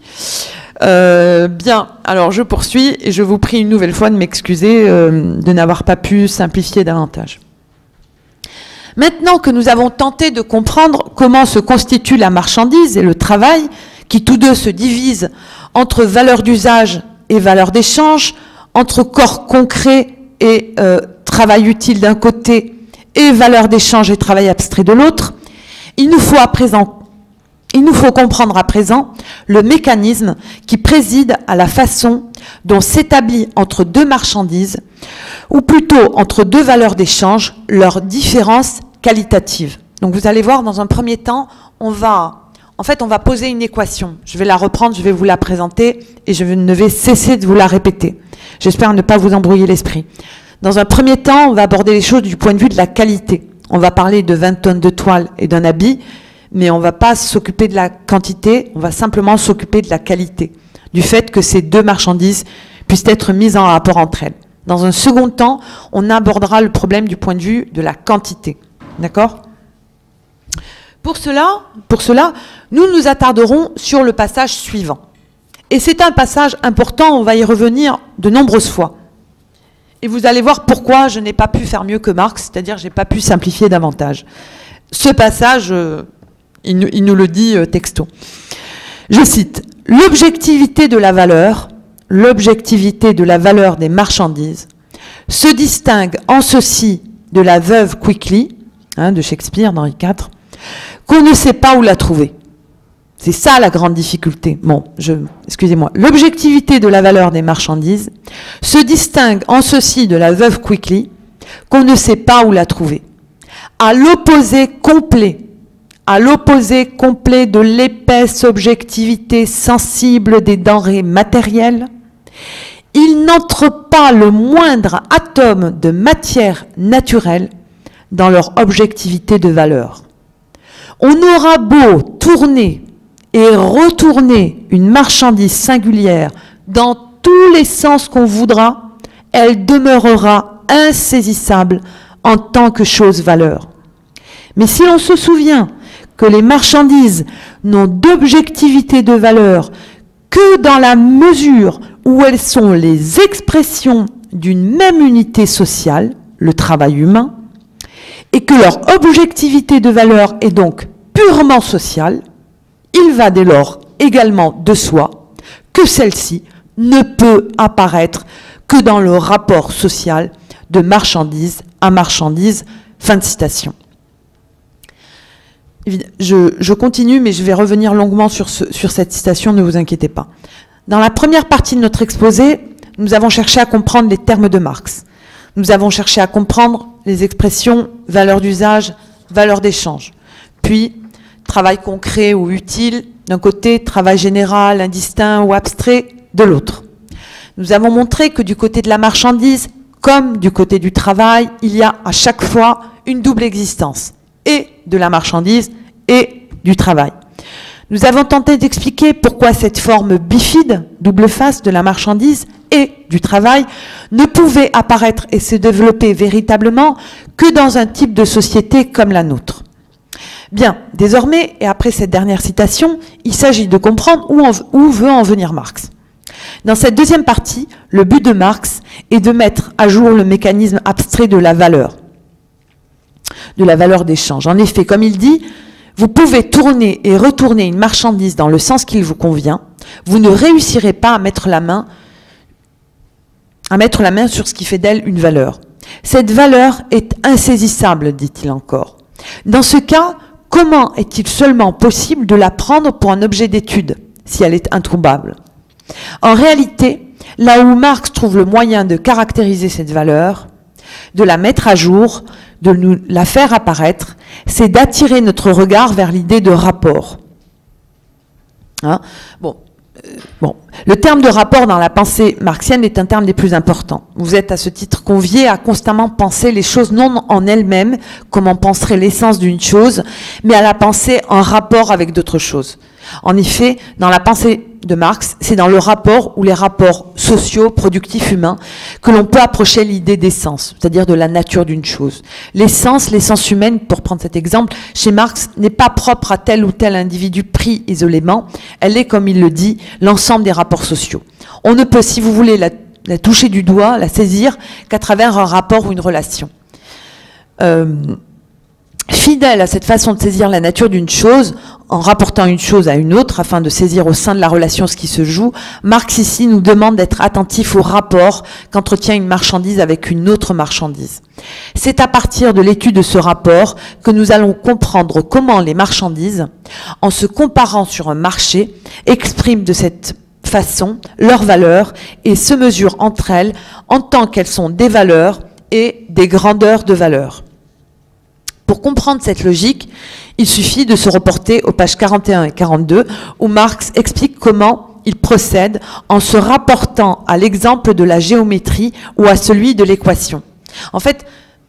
Euh, bien, alors je poursuis et je vous prie une nouvelle fois de m'excuser euh, de n'avoir pas pu simplifier davantage. Maintenant que nous avons tenté de comprendre comment se constitue la marchandise et le travail, qui tous deux se divisent entre valeur d'usage et valeur d'échange, entre corps concret et euh, travail utile d'un côté et valeur d'échange et travail abstrait de l'autre, il nous faut à présent, il nous faut comprendre à présent le mécanisme qui préside à la façon dont s'établit entre deux marchandises, ou plutôt entre deux valeurs d'échange, leur différence qualitative. Donc vous allez voir, dans un premier temps, on va, en fait, on va poser une équation. Je vais la reprendre, je vais vous la présenter et je ne vais cesser de vous la répéter. J'espère ne pas vous embrouiller l'esprit. Dans un premier temps, on va aborder les choses du point de vue de la qualité. On va parler de vingt tonnes de toile et d'un habit, mais on ne va pas s'occuper de la quantité, on va simplement s'occuper de la qualité, du fait que ces deux marchandises puissent être mises en rapport entre elles. Dans un second temps, on abordera le problème du point de vue de la quantité. D'accord ? Pour cela, pour cela, nous nous attarderons sur le passage suivant. Et c'est un passage important, on va y revenir de nombreuses fois. Et vous allez voir pourquoi je n'ai pas pu faire mieux que Marx, c'est-à-dire je n'ai pas pu simplifier davantage. Ce passage, euh, il, nous, il nous le dit euh, texto. Je cite, « L'objectivité de la valeur, l'objectivité de la valeur des marchandises, se distingue en ceci de la veuve Quickly, hein, de Shakespeare, d'Henri quatre, qu'on ne sait pas où la trouver. » C'est ça la grande difficulté. Bon, je, excusez-moi. L'objectivité de la valeur des marchandises se distingue en ceci de la veuve Quickly, qu'on ne sait pas où la trouver. À l'opposé complet, à l'opposé complet de l'épaisse objectivité sensible des denrées matérielles, il n'entre pas le moindre atome de matière naturelle dans leur objectivité de valeur. On aura beau tourner et retourner une marchandise singulière dans tous les sens qu'on voudra, elle demeurera insaisissable en tant que chose valeur. Mais si l'on se souvient que les marchandises n'ont d'objectivité de valeur que dans la mesure où elles sont les expressions d'une même unité sociale, le travail humain, et que leur objectivité de valeur est donc purement sociale, il va dès lors également de soi que celle-ci ne peut apparaître que dans le rapport social de marchandise à marchandise. Fin de citation. Je, je continue, mais je vais revenir longuement sur, ce, sur cette citation, ne vous inquiétez pas. Dans la première partie de notre exposé, nous avons cherché à comprendre les termes de Marx. Nous avons cherché à comprendre les expressions valeur d'usage, valeur d'échange. Puis, travail concret ou utile, d'un côté, travail général, indistinct ou abstrait, de l'autre. Nous avons montré que du côté de la marchandise, comme du côté du travail, il y a à chaque fois une double existence, et de la marchandise et du travail. Nous avons tenté d'expliquer pourquoi cette forme bifide, double face de la marchandise et du travail, ne pouvait apparaître et se développer véritablement que dans un type de société comme la nôtre. Bien, désormais, et après cette dernière citation, il s'agit de comprendre où, en, où veut en venir Marx. Dans cette deuxième partie, le but de Marx est de mettre à jour le mécanisme abstrait de la valeur, de la valeur d'échange. En effet, comme il dit, vous pouvez tourner et retourner une marchandise dans le sens qu'il vous convient, vous ne réussirez pas à mettre la main, à mettre la main sur ce qui fait d'elle une valeur. Cette valeur est insaisissable, dit-il encore. Dans ce cas, comment est-il seulement possible de la prendre pour un objet d'étude, si elle est introuvable? En réalité, là où Marx trouve le moyen de caractériser cette valeur, de la mettre à jour, de nous la faire apparaître, c'est d'attirer notre regard vers l'idée de rapport. Hein? Bon. Bon, le terme de rapport dans la pensée marxienne est un terme des plus importants. Vous êtes à ce titre conviés à constamment penser les choses non en elles-mêmes, comme on penserait l'essence d'une chose, mais à la penser en rapport avec d'autres choses. En effet, dans la pensée de Marx, c'est dans le rapport ou les rapports sociaux, productifs, humains, que l'on peut approcher l'idée d'essence, c'est-à-dire de la nature d'une chose. L'essence, l'essence humaine, pour prendre cet exemple, chez Marx, n'est pas propre à tel ou tel individu pris isolément, elle est, comme il le dit, l'ensemble des rapports sociaux. On ne peut, si vous voulez, la, la toucher du doigt, la saisir, qu'à travers un rapport ou une relation. Euh, Fidèle à cette façon de saisir la nature d'une chose, en rapportant une chose à une autre, afin de saisir au sein de la relation ce qui se joue, Marx ici nous demande d'être attentif au rapport qu'entretient une marchandise avec une autre marchandise. C'est à partir de l'étude de ce rapport que nous allons comprendre comment les marchandises, en se comparant sur un marché, expriment de cette façon leur valeur et se mesurent entre elles en tant qu'elles sont des valeurs et des grandeurs de valeur. Pour comprendre cette logique, il suffit de se reporter aux pages quarante et un et quarante-deux, où Marx explique comment il procède en se rapportant à l'exemple de la géométrie ou à celui de l'équation. En fait,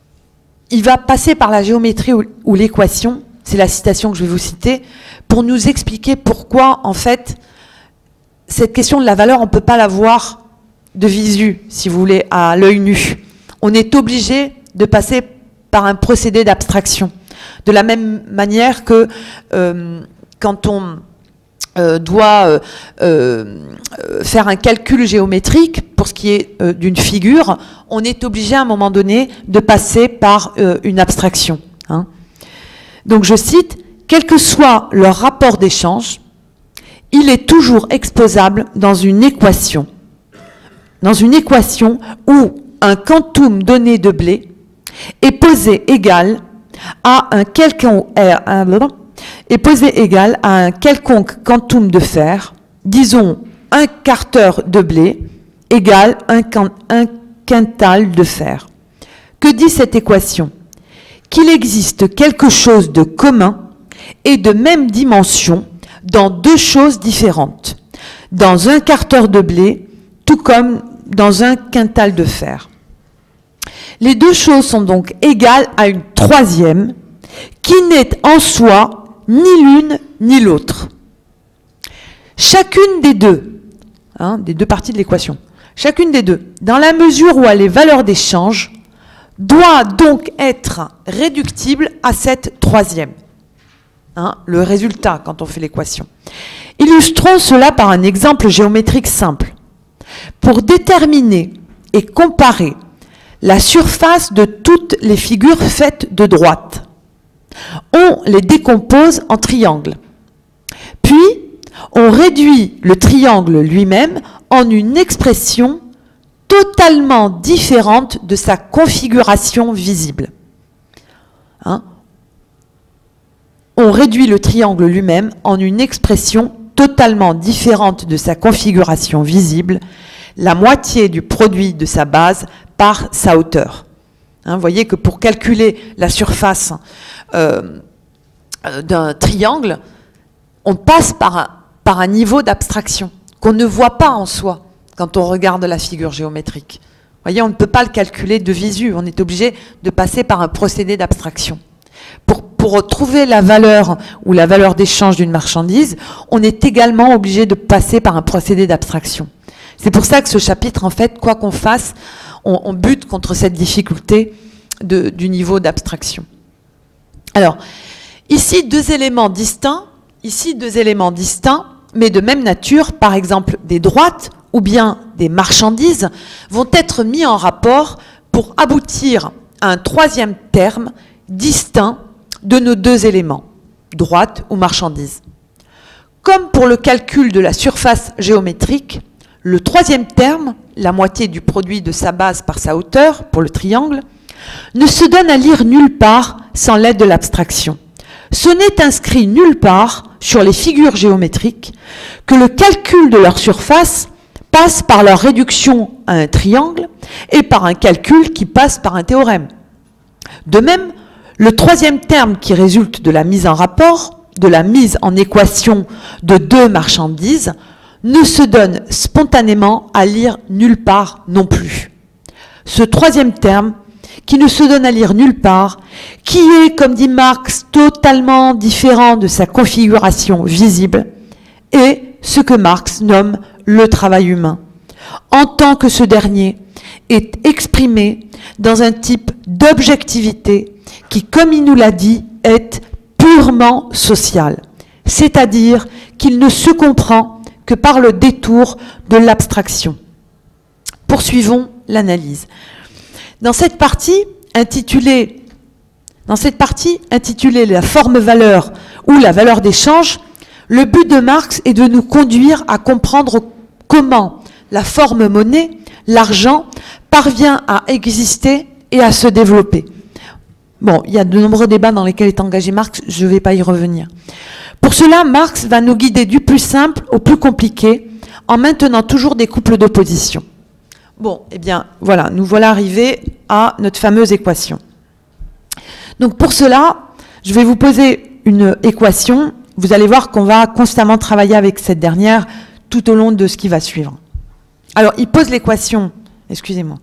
il va passer par la géométrie ou, ou l'équation, c'est la citation que je vais vous citer, pour nous expliquer pourquoi, en fait, cette question de la valeur, on ne peut pas la voir de visu, si vous voulez, à l'œil nu. On est obligé de passer par un procédé d'abstraction. De la même manière que euh, quand on euh, doit euh, euh, faire un calcul géométrique pour ce qui est euh, d'une figure, on est obligé à un moment donné de passer par euh, une abstraction. Hein. Donc je cite, « Quel que soit leur rapport d'échange, il est toujours exposable dans une équation. Dans une équation où un quantum donné de blé est posé égal à un quelconque, est posé égal à un quelconque quantum de fer, disons un quarteur de blé égale un, un quintal de fer. Que dit cette équation? Qu'il existe quelque chose de commun et de même dimension dans deux choses différentes, dans un quarteur de blé, tout comme dans un quintal de fer. Les deux choses sont donc égales à une troisième, qui n'est en soi ni l'une ni l'autre. Chacune des deux, hein, des deux parties de l'équation, chacune des deux, dans la mesure où elle est valeur d'échange, doit donc être réductible à cette troisième. Hein, le résultat quand on fait l'équation. Illustrons cela par un exemple géométrique simple. Pour déterminer et comparer la surface de toutes les figures faites de droite, on les décompose en triangles. Puis, on réduit le triangle lui-même en une expression totalement différente de sa configuration visible. Hein? On réduit le triangle lui-même en une expression totalement différente de sa configuration visible, la moitié du produit de sa base par sa hauteur. Hein, vous voyez que pour calculer la surface euh, d'un triangle, on passe par un, par un niveau d'abstraction qu'on ne voit pas en soi quand on regarde la figure géométrique. Vous voyez, on ne peut pas le calculer de visu, on est obligé de passer par un procédé d'abstraction. Pour, pour trouver la valeur ou la valeur d'échange d'une marchandise, on est également obligé de passer par un procédé d'abstraction. C'est pour ça que ce chapitre, en fait, quoi qu'on fasse, on, on bute contre cette difficulté de, du niveau d'abstraction. Alors, ici, deux éléments distincts, ici, deux éléments distincts, mais de même nature, par exemple, des droites ou bien des marchandises vont être mis en rapport pour aboutir à un troisième terme distinct de nos deux éléments, droite ou marchandise. Comme pour le calcul de la surface géométrique, le troisième terme, la moitié du produit de sa base par sa hauteur, pour le triangle, ne se donne à lire nulle part sans l'aide de l'abstraction. Ce n'est inscrit nulle part sur les figures géométriques que le calcul de leur surface passe par leur réduction à un triangle et par un calcul qui passe par un théorème. De même, le troisième terme qui résulte de la mise en rapport, de la mise en équation de deux marchandises, ne se donne spontanément à lire nulle part non plus. Ce troisième terme, qui ne se donne à lire nulle part, qui est, comme dit Marx, totalement différent de sa configuration visible, est ce que Marx nomme le travail humain, en tant que ce dernier est exprimé dans un type d'objectivité qui, comme il nous l'a dit, est purement social, c'est-à-dire qu'il ne se comprend que par le détour de l'abstraction. Poursuivons l'analyse. Dans cette partie intitulée, dans cette partie intitulée la forme-valeur ou la valeur d'échange, le but de Marx est de nous conduire à comprendre comment la forme monnaie, l'argent, parvient à exister et à se développer. Bon, il y a de nombreux débats dans lesquels est engagé Marx, je ne vais pas y revenir. Pour cela, Marx va nous guider du plus simple au plus compliqué, en maintenant toujours des couples d'opposition. Bon, eh bien, voilà, nous voilà arrivés à notre fameuse équation. Donc pour cela, je vais vous poser une équation. Vous allez voir qu'on va constamment travailler avec cette dernière tout au long de ce qui va suivre. Alors, il pose l'équation, excusez-moi.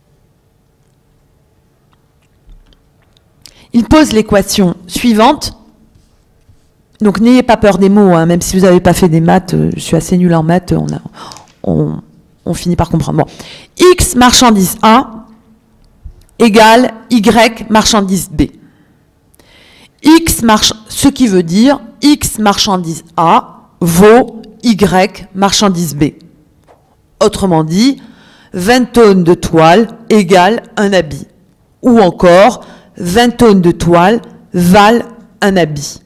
Il pose l'équation suivante. Donc, n'ayez pas peur des mots, hein, même si vous n'avez pas fait des maths, euh, je suis assez nulle en maths, on, a, on, on finit par comprendre. Bon. X marchandise A égale Y marchandise B. X march, ce qui veut dire X marchandise A vaut Y marchandise B. Autrement dit, vingt tonnes de toile égale un habit. Ou encore, vingt tonnes de toile valent un habit.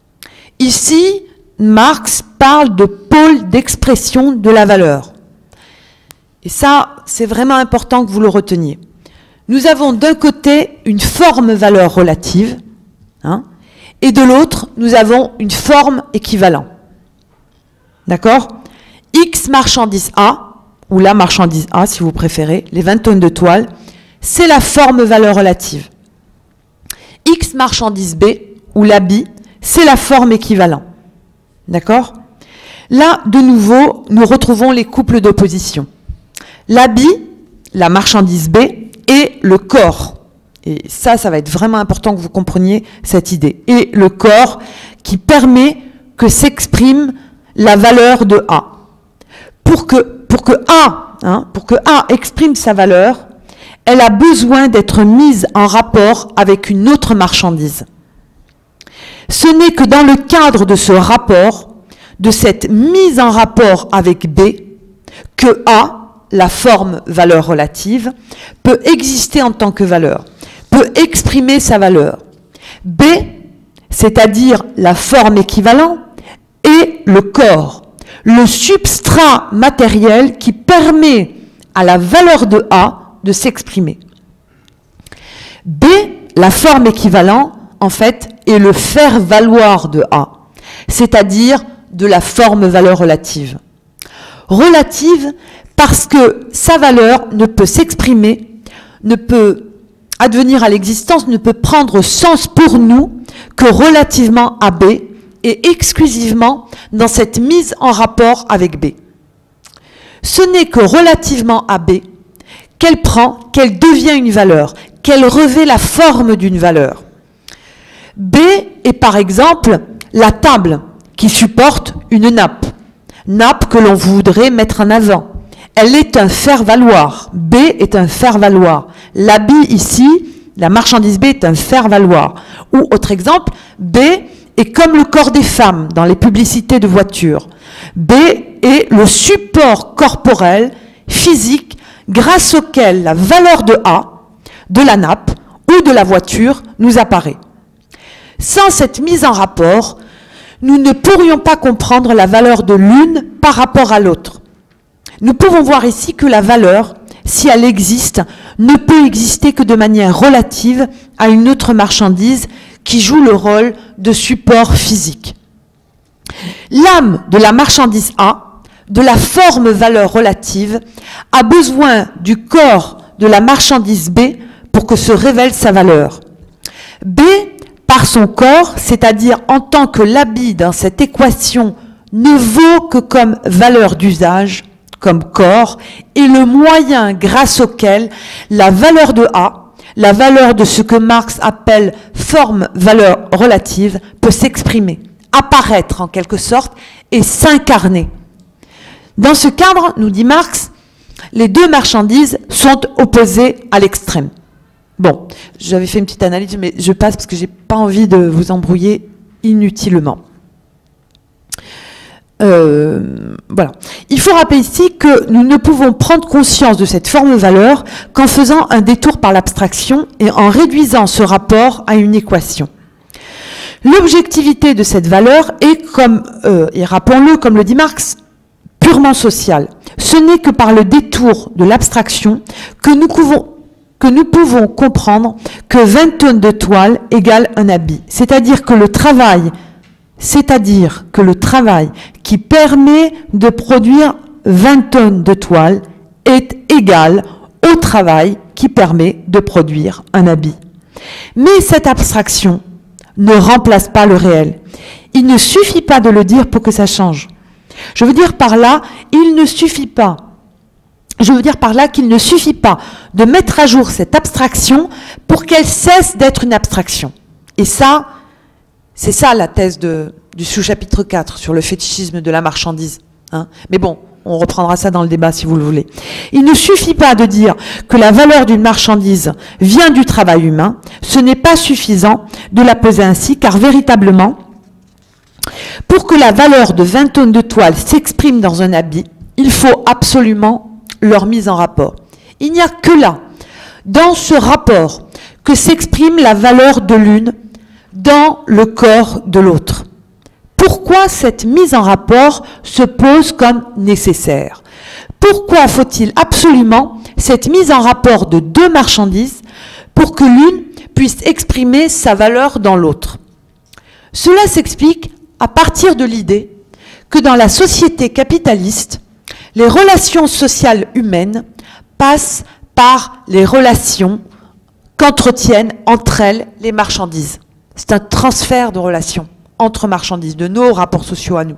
Ici, Marx parle de pôle d'expression de la valeur. Et ça, c'est vraiment important que vous le reteniez. Nous avons d'un côté une forme-valeur relative, hein, et de l'autre, nous avons une forme équivalent. D'accord? X marchandise A, ou la marchandise A si vous préférez, les vingt tonnes de toile, c'est la forme-valeur relative. X marchandise B, ou l'habit, c'est la forme équivalent. D'accord? Là, de nouveau, nous retrouvons les couples d'opposition. L'habit, la marchandise B, et le corps. Et ça, ça va être vraiment important que vous compreniez cette idée. Et le corps qui permet que s'exprime la valeur de A. Pour que, pour que A, hein, pour que A exprime sa valeur, elle a besoin d'être mise en rapport avec une autre marchandise. Ce n'est que dans le cadre de ce rapport, de cette mise en rapport avec B, que A, la forme valeur relative, peut exister en tant que valeur, peut exprimer sa valeur. B, c'est-à-dire la forme équivalente, est le corps, le substrat matériel qui permet à la valeur de A de s'exprimer. B, la forme équivalente, en fait, est le faire-valoir de A, c'est-à-dire de la forme-valeur relative. Relative parce que sa valeur ne peut s'exprimer, ne peut advenir à l'existence, ne peut prendre sens pour nous que relativement à B et exclusivement dans cette mise en rapport avec B. Ce n'est que relativement à B qu'elle prend, qu'elle devient une valeur, qu'elle revêt la forme d'une valeur. B est par exemple la table qui supporte une nappe, nappe que l'on voudrait mettre en avant. Elle est un faire-valoir. B est un faire-valoir. L'habit ici, la marchandise B est un faire-valoir. Ou autre exemple, B est comme le corps des femmes dans les publicités de voitures. B est le support corporel, physique, grâce auquel la valeur de A, de la nappe ou de la voiture nous apparaît. Sans cette mise en rapport, nous ne pourrions pas comprendre la valeur de l'une par rapport à l'autre. Nous pouvons voir ici que la valeur, si elle existe, ne peut exister que de manière relative à une autre marchandise qui joue le rôle de support physique. L'âme de la marchandise A, de la forme valeur relative, a besoin du corps de la marchandise B pour que se révèle sa valeur. B, par son corps, c'est-à-dire en tant que l'habit dans cette équation ne vaut que comme valeur d'usage, comme corps, est le moyen grâce auquel la valeur de A, la valeur de ce que Marx appelle forme valeur relative, peut s'exprimer, apparaître en quelque sorte et s'incarner. Dans ce cadre, nous dit Marx, les deux marchandises sont opposées à l'extrême. Bon, j'avais fait une petite analyse, mais je passe parce que je n'ai pas envie de vous embrouiller inutilement. Euh, voilà. Il faut rappeler ici que nous ne pouvons prendre conscience de cette forme-valeur qu'en faisant un détour par l'abstraction et en réduisant ce rapport à une équation. L'objectivité de cette valeur est, comme, euh, et rappelons-le, comme le dit Marx, purement sociale. Ce n'est que par le détour de l'abstraction que nous pouvons que nous pouvons comprendre que vingt tonnes de toile égale un habit. C'est-à-dire que le travail, c'est-à-dire que le travail qui permet de produire vingt tonnes de toile est égal au travail qui permet de produire un habit. Mais cette abstraction ne remplace pas le réel. Il ne suffit pas de le dire pour que ça change. Je veux dire par là, il ne suffit pas Je veux dire par là qu'il ne suffit pas de mettre à jour cette abstraction pour qu'elle cesse d'être une abstraction. Et ça, c'est ça la thèse de, du sous-chapitre quatre sur le fétichisme de la marchandise. Hein. Mais bon, on reprendra ça dans le débat si vous le voulez. Il ne suffit pas de dire que la valeur d'une marchandise vient du travail humain. Ce n'est pas suffisant de la poser ainsi, car véritablement, pour que la valeur de vingt tonnes de toile s'exprime dans un habit, il faut absolument leur mise en rapport. Il n'y a que là, dans ce rapport, que s'exprime la valeur de l'une dans le corps de l'autre. Pourquoi cette mise en rapport se pose comme nécessaire? Pourquoi faut-il absolument cette mise en rapport de deux marchandises pour que l'une puisse exprimer sa valeur dans l'autre? Cela s'explique à partir de l'idée que dans la société capitaliste, les relations sociales humaines passent par les relations qu'entretiennent entre elles les marchandises. C'est un transfert de relations entre marchandises, de nos rapports sociaux à nous.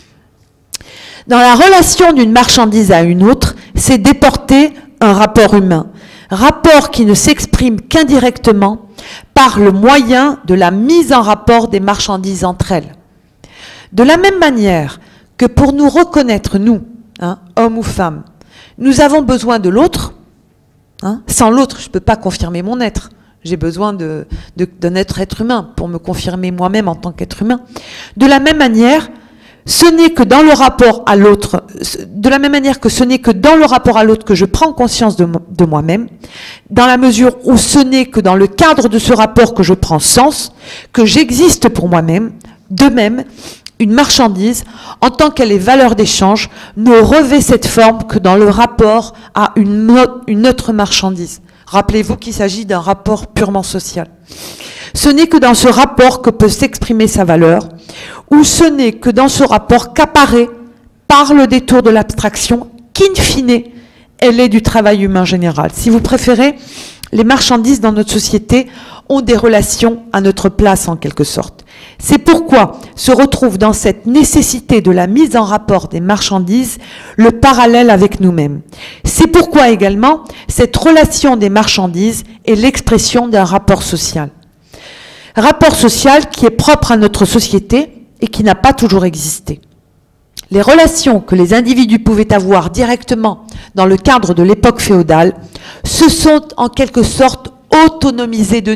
Dans la relation d'une marchandise à une autre, c'est déporter un rapport humain, rapport qui ne s'exprime qu'indirectement par le moyen de la mise en rapport des marchandises entre elles. De la même manière que pour nous reconnaître, nous, Hein, homme ou femme, nous avons besoin de l'autre. Hein, sans l'autre, je ne peux pas confirmer mon être. J'ai besoin de, de, d'un être, être humain pour me confirmer moi-même en tant qu'être humain. De la même manière, ce n'est que dans le rapport à l'autre, de la même manière que ce n'est que dans le rapport à l'autre que je prends conscience de, de moi-même, dans la mesure où ce n'est que dans le cadre de ce rapport que je prends sens, que j'existe pour moi-même, de même, une marchandise, en tant qu'elle est valeur d'échange, ne revêt cette forme que dans le rapport à une, une autre marchandise. Rappelez-vous qu'il s'agit d'un rapport purement social. Ce n'est que dans ce rapport que peut s'exprimer sa valeur, ou ce n'est que dans ce rapport qu'apparaît, par le détour de l'abstraction, qu'in fine, elle est du travail humain général. Si vous préférez, les marchandises dans notre société ont des relations à notre place en quelque sorte. C'est pourquoi se retrouve dans cette nécessité de la mise en rapport des marchandises le parallèle avec nous-mêmes. C'est pourquoi également cette relation des marchandises est l'expression d'un rapport social. Rapport social qui est propre à notre société et qui n'a pas toujours existé. Les relations que les individus pouvaient avoir directement dans le cadre de l'époque féodale se sont en quelque sorte autonomisées de nous.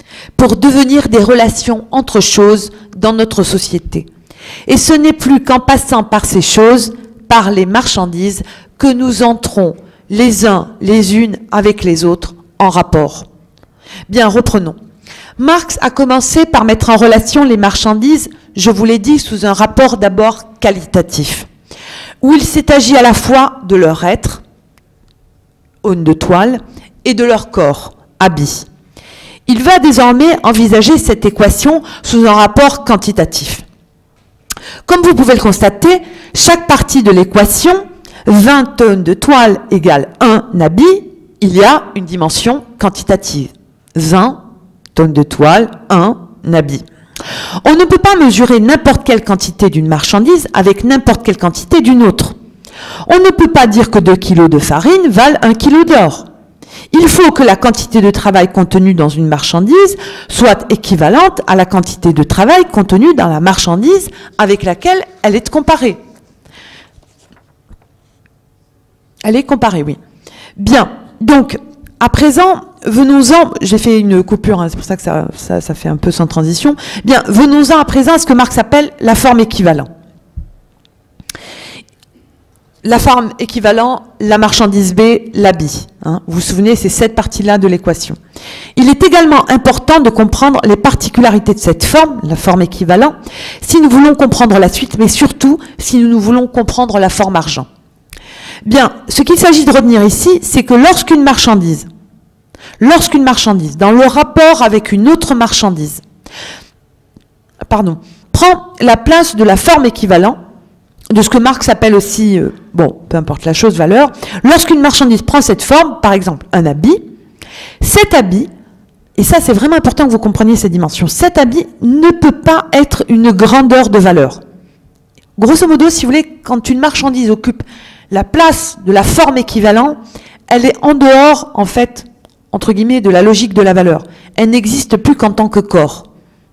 pour devenir des relations entre choses dans notre société. Et ce n'est plus qu'en passant par ces choses, par les marchandises, que nous entrons les uns, les unes avec les autres en rapport. Bien, reprenons. Marx a commencé par mettre en relation les marchandises, je vous l'ai dit, sous un rapport d'abord qualitatif, où il s'est agi à la fois de leur être, aune de toile, et de leur corps, habit. Il va désormais envisager cette équation sous un rapport quantitatif. Comme vous pouvez le constater, chaque partie de l'équation, vingt tonnes de toile égale un habit, il y a une dimension quantitative. vingt tonnes de toile, un habit. On ne peut pas mesurer n'importe quelle quantité d'une marchandise avec n'importe quelle quantité d'une autre. On ne peut pas dire que deux kilos de farine valent un kilo d'or. Il faut que la quantité de travail contenue dans une marchandise soit équivalente à la quantité de travail contenue dans la marchandise avec laquelle elle est comparée. Elle est comparée, oui. Bien, donc, à présent, venons-en, j'ai fait une coupure, hein, c'est pour ça que ça, ça, ça fait un peu sans transition. Bien, venons-en à présent à ce que Marx appelle la forme équivalent. La forme équivalent, la marchandise B, l'habit. Hein. Vous vous souvenez, c'est cette partie-là de l'équation. Il est également important de comprendre les particularités de cette forme, la forme équivalent, si nous voulons comprendre la suite, mais surtout si nous voulons comprendre la forme argent. Bien, ce qu'il s'agit de retenir ici, c'est que lorsqu'une marchandise, lorsqu'une marchandise, dans le rapport avec une autre marchandise, pardon, prend la place de la forme équivalent, de ce que Marx appelle aussi, euh, bon, peu importe la chose, valeur, lorsqu'une marchandise prend cette forme, par exemple un habit, cet habit, et ça c'est vraiment important que vous compreniez cette dimension, cet habit ne peut pas être une grandeur de valeur. Grosso modo, si vous voulez, quand une marchandise occupe la place de la forme équivalent, elle est en dehors, en fait, entre guillemets, de la logique de la valeur. Elle n'existe plus qu'en tant que corps. D'accord ?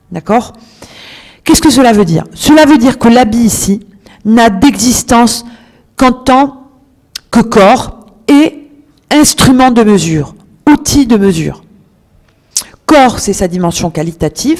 Qu'est-ce que cela veut dire ? Cela veut dire que l'habit ici n'a d'existence qu'en tant que corps et instrument de mesure, outil de mesure. Corps, c'est sa dimension qualitative.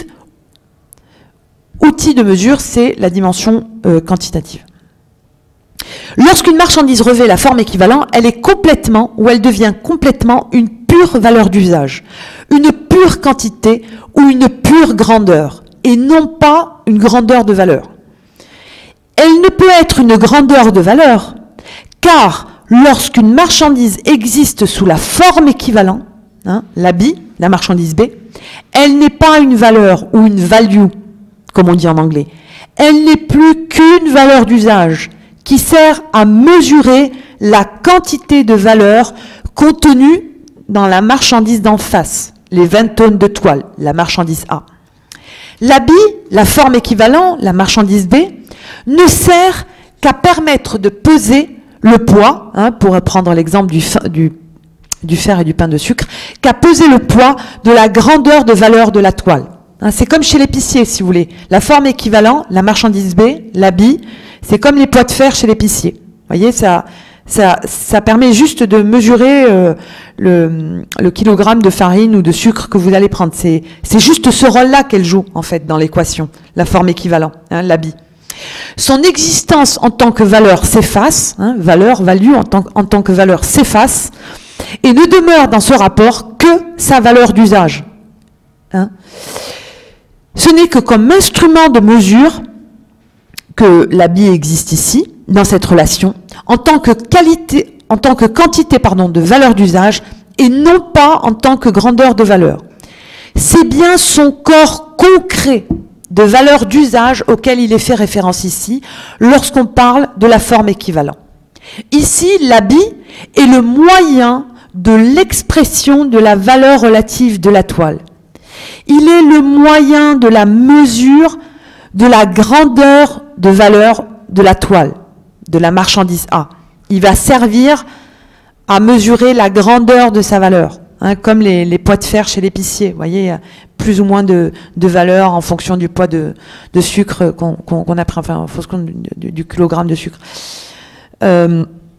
Outil de mesure, c'est la dimension euh, quantitative. Lorsqu'une marchandise revêt la forme équivalent, elle est complètement, ou elle devient complètement une pure valeur d'usage, une pure quantité ou une pure grandeur, et non pas une grandeur de valeur. Elle ne peut être une grandeur de valeur, car lorsqu'une marchandise existe sous la forme équivalent, hein, l'habit, la marchandise B, elle n'est pas une valeur ou une value, comme on dit en anglais. Elle n'est plus qu'une valeur d'usage qui sert à mesurer la quantité de valeur contenue dans la marchandise d'en face, les vingt tonnes de toile, la marchandise A. L'habit, la forme équivalent, la marchandise B, ne sert qu'à permettre de peser le poids, hein, pour prendre l'exemple du, du, du fer et du pain de sucre, qu'à peser le poids de la grandeur de valeur de la toile. Hein, c'est comme chez l'épicier, si vous voulez. La forme équivalent, la marchandise B, l'habit, c'est comme les poids de fer chez l'épicier. Vous voyez, ça, ça, ça permet juste de mesurer euh, le, le kilogramme de farine ou de sucre que vous allez prendre. C'est juste ce rôle-là qu'elle joue, en fait, dans l'équation, la forme équivalent, hein, l'habit. Son existence en tant que valeur s'efface, hein, valeur, value en tant, en tant que valeur s'efface, et ne demeure dans ce rapport que sa valeur d'usage. Hein. Ce n'est que comme instrument de mesure que l'habit existe ici, dans cette relation, en tant que qualité, en tant que quantité, pardon, de valeur d'usage, et non pas en tant que grandeur de valeur. C'est bien son corps concret de valeur d'usage auquel il est fait référence ici, lorsqu'on parle de la forme équivalent. Ici, l'habit est le moyen de l'expression de la valeur relative de la toile. Il est le moyen de la mesure de la grandeur de valeur de la toile, de la marchandise A. Il va servir à mesurer la grandeur de sa valeur, hein, comme les, les poids de fer chez l'épicier. Vous voyez, plus ou moins de, de valeur en fonction du poids de, de sucre qu'on qu'on, qu'on a pris, enfin en fonction du, du, du kilogramme de sucre. Euh,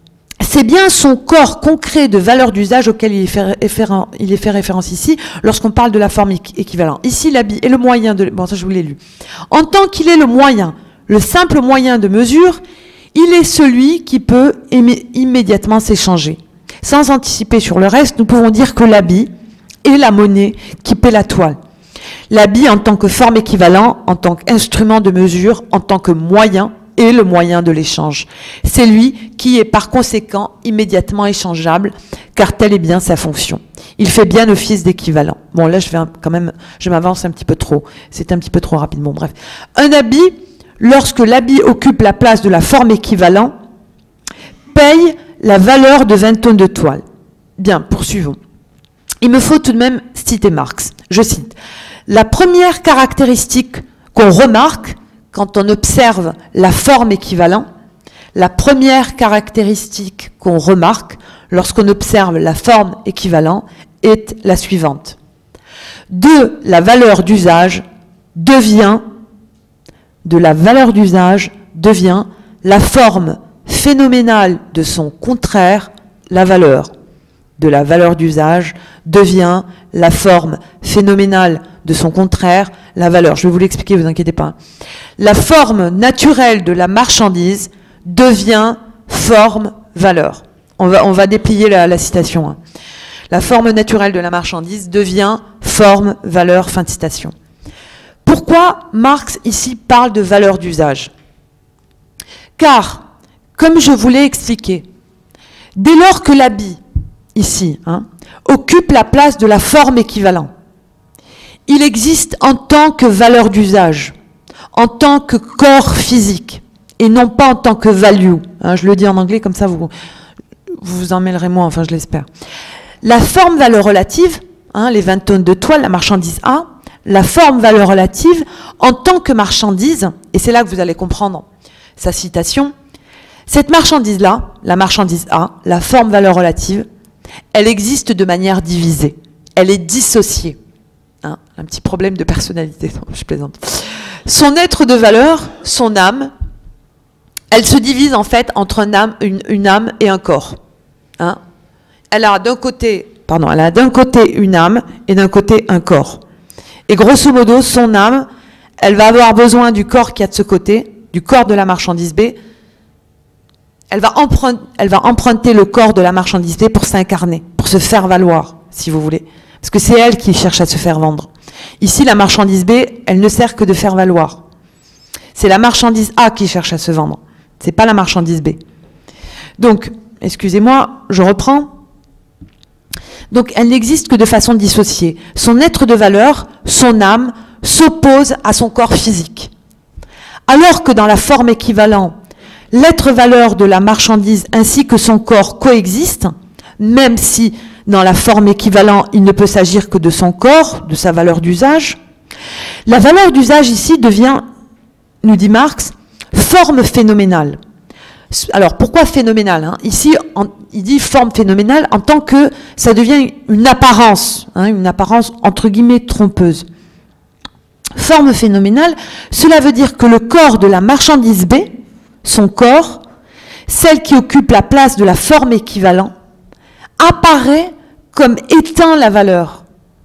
c'est bien son corps concret de valeur d'usage auquel il est fait, référent, il est fait référence ici lorsqu'on parle de la forme équivalente. Ici, l'habit est le moyen de... Bon, ça, je vous l'ai lu. En tant qu'il est le moyen, le simple moyen de mesure, il est celui qui peut immédiatement s'échanger. Sans anticiper sur le reste, nous pouvons dire que l'habit est la monnaie qui paie la toile. L'habit en tant que forme équivalent, en tant qu'instrument de mesure, en tant que moyen, est le moyen de l'échange. C'est lui qui est par conséquent immédiatement échangeable, car telle est bien sa fonction. Il fait bien office d'équivalent. Bon, là, je vais quand même, je m'avance un petit peu trop. C'est un petit peu trop rapide. Bon, bref. Un habit, lorsque l'habit occupe la place de la forme équivalent, paye la valeur de vingt tonnes de toile. Bien, poursuivons. Il me faut tout de même citer Marx. Je cite. La première caractéristique qu'on remarque quand on observe la forme équivalent, la première caractéristique qu'on remarque lorsqu'on observe la forme équivalent est la suivante. De la valeur d'usage devient, de la valeur d'usage devient la forme phénoménale de son contraire, la valeur. De la valeur d'usage devient la forme phénoménale de son contraire, la valeur. Je vais vous l'expliquer, vous inquiétez pas. La forme naturelle de la marchandise devient forme valeur. On va, on va déplier la, la citation. Hein. La forme naturelle de la marchandise devient forme valeur, fin de citation. Pourquoi Marx ici parle de valeur d'usage? Car, comme je vous l'ai expliqué, dès lors que l'habit, ici, hein, occupe la place de la forme équivalent, il existe en tant que valeur d'usage, en tant que corps physique, et non pas en tant que value. Hein, je le dis en anglais, comme ça vous vous, vous en mêlerez moins, enfin je l'espère. La forme valeur relative, hein, les vingt tonnes de toile, la marchandise A, la forme valeur relative, en tant que marchandise, et c'est là que vous allez comprendre sa citation, cette marchandise-là, la marchandise A, la forme valeur relative, elle existe de manière divisée, elle est dissociée. Hein, un petit problème de personnalité, non, je plaisante. Son être de valeur, son âme, elle se divise en fait entre une âme, une, une âme et un corps. Hein. Elle a d'un côté, pardon, elle a d'un côté une âme et d'un côté un corps. Et grosso modo, son âme, elle va avoir besoin du corps qui a de ce côté, du corps de la marchandise B. Elle va emprunter, elle va emprunter le corps de la marchandise B pour s'incarner, pour se faire valoir, si vous voulez. Parce que c'est elle qui cherche à se faire vendre. Ici, la marchandise B, elle ne sert que de faire valoir. C'est la marchandise A qui cherche à se vendre. C'est pas la marchandise B. Donc, excusez-moi, je reprends. Donc, elle n'existe que de façon dissociée. Son être de valeur, son âme, s'oppose à son corps physique. Alors que dans la forme équivalente, l'être valeur de la marchandise ainsi que son corps coexistent, même si dans la forme équivalente, il ne peut s'agir que de son corps, de sa valeur d'usage. La valeur d'usage ici devient, nous dit Marx, forme phénoménale. Alors, pourquoi phénoménale, hein? Ici, en, il dit forme phénoménale en tant que ça devient une apparence, hein, une apparence entre guillemets trompeuse. Forme phénoménale, cela veut dire que le corps de la marchandise B, son corps, celle qui occupe la place de la forme équivalente, apparaît comme étant la valeur.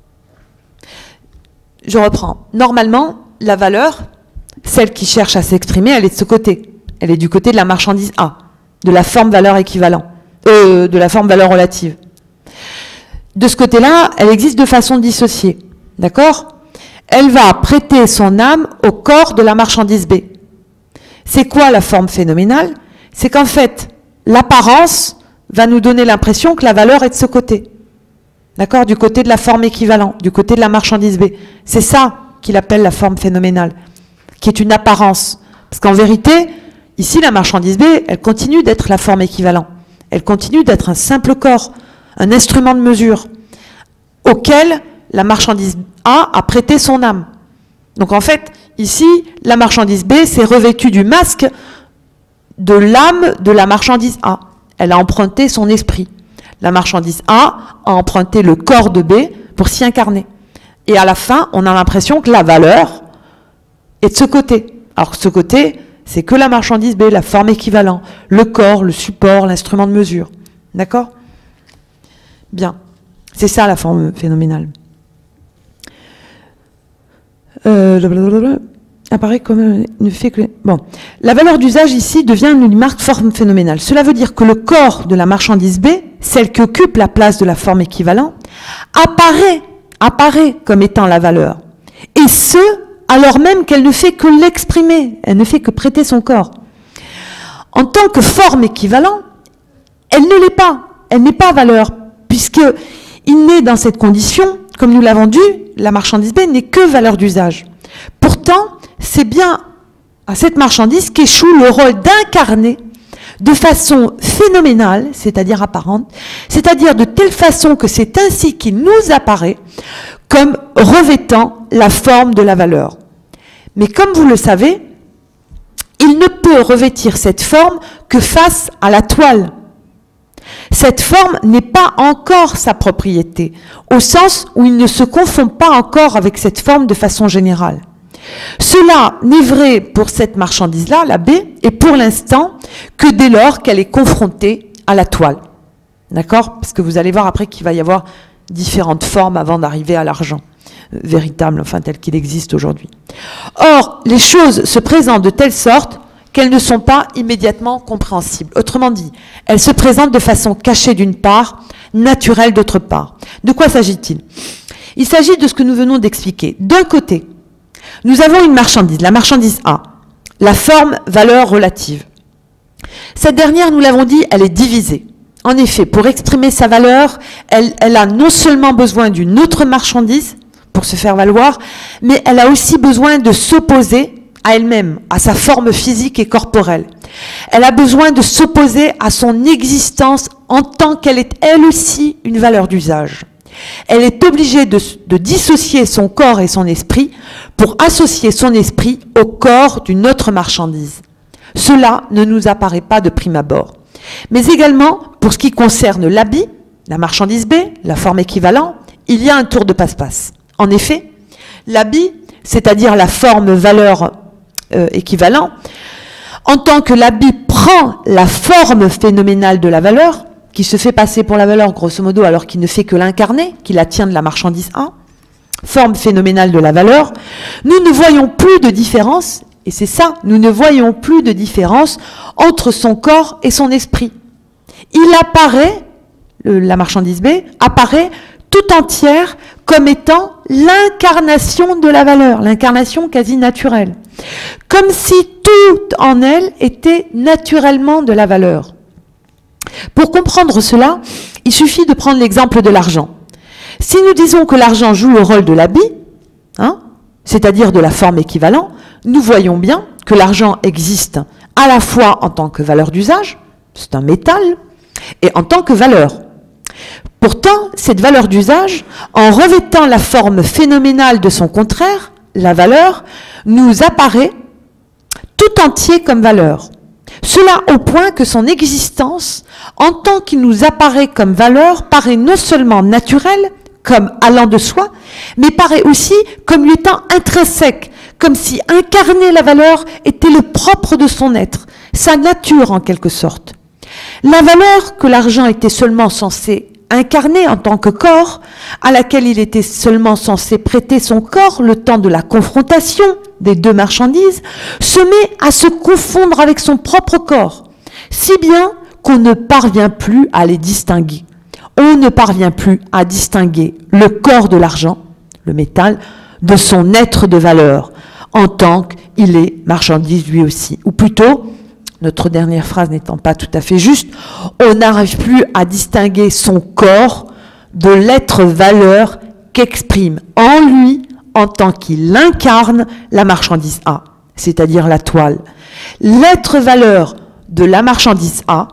Je reprends. Normalement, la valeur, celle qui cherche à s'exprimer, elle est de ce côté. Elle est du côté de la marchandise A, de la forme valeur équivalent, euh, de la forme valeur relative. De ce côté-là, elle existe de façon dissociée. D'accord? Elle va prêter son âme au corps de la marchandise B. C'est quoi la forme phénoménale? C'est qu'en fait, l'apparence va nous donner l'impression que la valeur est de ce côté. D'accord? Du côté de la forme équivalente, du côté de la marchandise B. C'est ça qu'il appelle la forme phénoménale, qui est une apparence. Parce qu'en vérité, ici, la marchandise B, elle continue d'être la forme équivalente. Elle continue d'être un simple corps, un instrument de mesure, auquel la marchandise A a prêté son âme. Donc en fait, ici, la marchandise B s'est revêtue du masque de l'âme de la marchandise A. Elle a emprunté son esprit. La marchandise A a emprunté le corps de B pour s'y incarner. Et à la fin, on a l'impression que la valeur est de ce côté. Alors ce côté, c'est que la marchandise B, la forme équivalente, le corps, le support, l'instrument de mesure. D'accord? Bien. C'est ça la forme phénoménale. Euh, blablabla. Apparaît comme ne fait que... Bon. La valeur d'usage ici devient une marque forme phénoménale. Cela veut dire que le corps de la marchandise B, celle qui occupe la place de la forme équivalente, apparaît, apparaît comme étant la valeur. Et ce, alors même qu'elle ne fait que l'exprimer, elle ne fait que prêter son corps. En tant que forme équivalente, elle ne l'est pas, elle n'est pas valeur, puisque il n'est dans cette condition, comme nous l'avons dit, la marchandise B n'est que valeur d'usage. Pourtant, c'est bien à cette marchandise qu'échoue le rôle d'incarner de façon phénoménale, c'est-à-dire apparente, c'est-à-dire de telle façon que c'est ainsi qu'il nous apparaît comme revêtant la forme de la valeur. Mais comme vous le savez, il ne peut revêtir cette forme que face à la toile. Cette forme n'est pas encore sa propriété, au sens où il ne se confond pas encore avec cette forme de façon générale. Cela n'est vrai pour cette marchandise-là, la B, et pour l'instant, que dès lors qu'elle est confrontée à la toile. D'accord? Parce que vous allez voir après qu'il va y avoir différentes formes avant d'arriver à l'argent euh, véritable, enfin tel qu'il existe aujourd'hui. Or, les choses se présentent de telle sorte qu'elles ne sont pas immédiatement compréhensibles. Autrement dit, elles se présentent de façon cachée d'une part, naturelle d'autre part. De quoi s'agit-il? Il s'agit de ce que nous venons d'expliquer. D'un côté, nous avons une marchandise, la marchandise A, la forme valeur relative. Cette dernière, nous l'avons dit, elle est divisée. En effet, pour exprimer sa valeur, elle, elle a non seulement besoin d'une autre marchandise pour se faire valoir, mais elle a aussi besoin de s'opposer à elle-même, à sa forme physique et corporelle. Elle a besoin de s'opposer à son existence en tant qu'elle est elle aussi une valeur d'usage. Elle est obligée de, de dissocier son corps et son esprit pour associer son esprit au corps d'une autre marchandise. Cela ne nous apparaît pas de prime abord. Mais également, pour ce qui concerne l'habit, la marchandise B, la forme équivalente, il y a un tour de passe-passe. En effet, l'habit, c'est-à-dire la forme valeur euh, équivalent, en tant que l'habit prend la forme phénoménale de la valeur, qui se fait passer pour la valeur, grosso modo, alors qu'il ne fait que l'incarner, qui la tient de la marchandise A, forme phénoménale de la valeur, nous ne voyons plus de différence, et c'est ça, nous ne voyons plus de différence entre son corps et son esprit. Il apparaît, le, la marchandise B, apparaît tout entière comme étant l'incarnation de la valeur, l'incarnation quasi naturelle. Comme si tout en elle était naturellement de la valeur. Pour comprendre cela, il suffit de prendre l'exemple de l'argent. Si nous disons que l'argent joue le rôle de l'habit, hein, c'est-à-dire de la forme équivalente, nous voyons bien que l'argent existe à la fois en tant que valeur d'usage, c'est un métal, et en tant que valeur. Pourtant, cette valeur d'usage, en revêtant la forme phénoménale de son contraire, la valeur, nous apparaît tout entier comme valeur. Cela au point que son existence, en tant qu'il nous apparaît comme valeur, paraît non seulement naturelle, comme allant de soi, mais paraît aussi comme lui étant intrinsèque, comme si incarner la valeur était le propre de son être, sa nature en quelque sorte. La valeur que l'argent était seulement censé incarner en tant que corps, à laquelle il était seulement censé prêter son corps le temps de la confrontation des deux marchandises, se met à se confondre avec son propre corps, si bien qu'on ne parvient plus à les distinguer. On ne parvient plus à distinguer le corps de l'argent, le métal, de son être de valeur, en tant qu'il est marchandise lui aussi. Ou plutôt, notre dernière phrase n'étant pas tout à fait juste, on n'arrive plus à distinguer son corps de l'être valeur qu'exprime en lui en tant qu'il incarne la marchandise A, c'est-à-dire la toile. L'être valeur de la marchandise A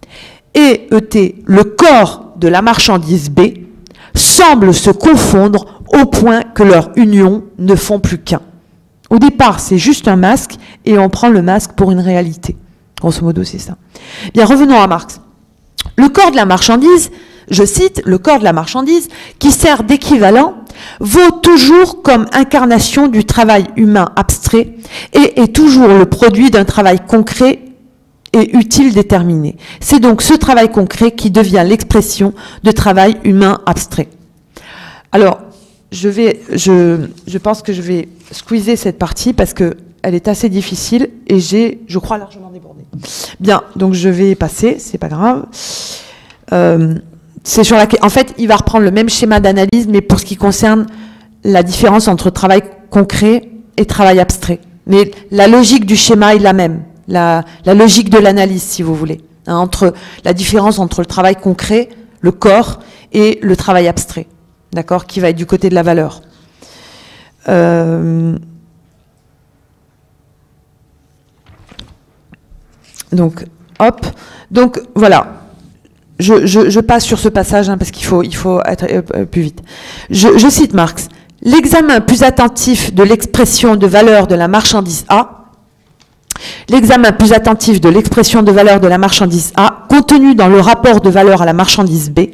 et E T, le corps de la marchandise B, semblent se confondre au point que leur union ne font plus qu'un. Au départ, c'est juste un masque et on prend le masque pour une réalité. Grosso modo, c'est ça. Bien, revenons à Marx. Le corps de la marchandise, je cite, le corps de la marchandise, qui sert d'équivalent, vaut toujours comme incarnation du travail humain abstrait et est toujours le produit d'un travail concret et utile déterminé. C'est donc ce travail concret qui devient l'expression de travail humain abstrait. Alors, je, vais, je, je pense que je vais squeezer cette partie parce qu'elle est assez difficile et j'ai, je crois, largement débordé. Bien, donc je vais passer, c'est pas grave. Euh, c'est sur la, en fait, il va reprendre le même schéma d'analyse, mais pour ce qui concerne la différence entre travail concret et travail abstrait. Mais la logique du schéma est la même. La, la logique de l'analyse, si vous voulez, hein, entre la différence entre le travail concret, le corps, et le travail abstrait, d'accord, qui va être du côté de la valeur. Euh, donc, hop, donc voilà, je, je, je passe sur ce passage hein, parce qu'il faut, il faut être euh, plus vite. Je, je cite Marx. L'examen plus attentif de l'expression de valeur de la marchandise A L'examen plus attentif de l'expression de valeur de la marchandise A, contenue dans le rapport de valeur à la marchandise B,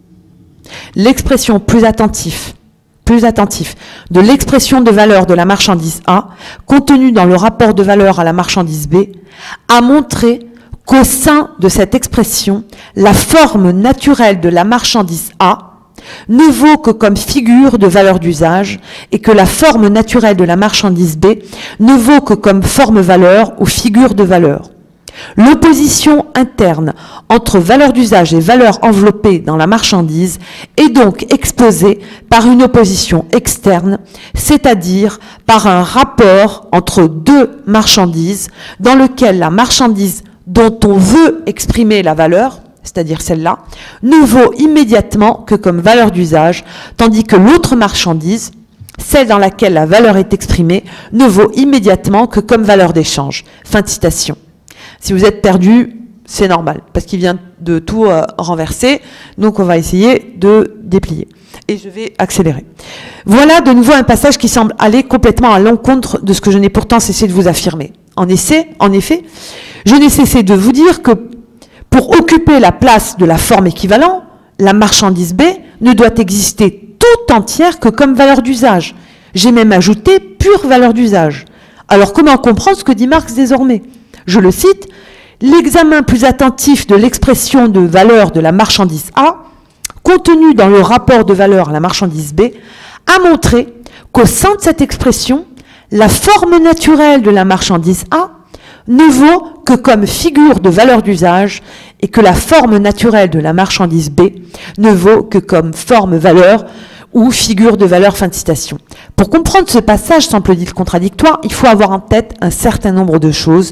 l'expression plus attentif, plus attentif de l'expression de valeur de la marchandise A, contenue dans le rapport de valeur à la marchandise B, a montré qu'au sein de cette expression, la forme naturelle de la marchandise A ne vaut que comme figure de valeur d'usage et que la forme naturelle de la marchandise B ne vaut que comme forme-valeur ou figure de valeur. L'opposition interne entre valeur d'usage et valeur enveloppée dans la marchandise est donc exposée par une opposition externe, c'est-à-dire par un rapport entre deux marchandises dans lequel la marchandise dont on veut exprimer la valeur, c'est-à-dire celle-là, ne vaut immédiatement que comme valeur d'usage, tandis que l'autre marchandise, celle dans laquelle la valeur est exprimée, ne vaut immédiatement que comme valeur d'échange. Fin de citation. Si vous êtes perdu, c'est normal, parce qu'il vient de tout euh, renverser, donc on va essayer de déplier. Et je vais accélérer. Voilà de nouveau un passage qui semble aller complètement à l'encontre de ce que je n'ai pourtant cessé de vous affirmer. En effet, en effet, je n'ai cessé de vous dire que pour occuper la place de la forme équivalent, la marchandise B ne doit exister tout entière que comme valeur d'usage. J'ai même ajouté pure valeur d'usage. Alors comment comprendre ce que dit Marx désormais? Je le cite, « L'examen plus attentif de l'expression de valeur de la marchandise A, contenu dans le rapport de valeur à la marchandise B, a montré qu'au sein de cette expression, la forme naturelle de la marchandise A ne vaut que comme figure de valeur d'usage et que la forme naturelle de la marchandise B ne vaut que comme forme-valeur ou figure de valeur. » Fin de citation. Pour comprendre ce passage, semble-t-il contradictoire, il faut avoir en tête un certain nombre de choses,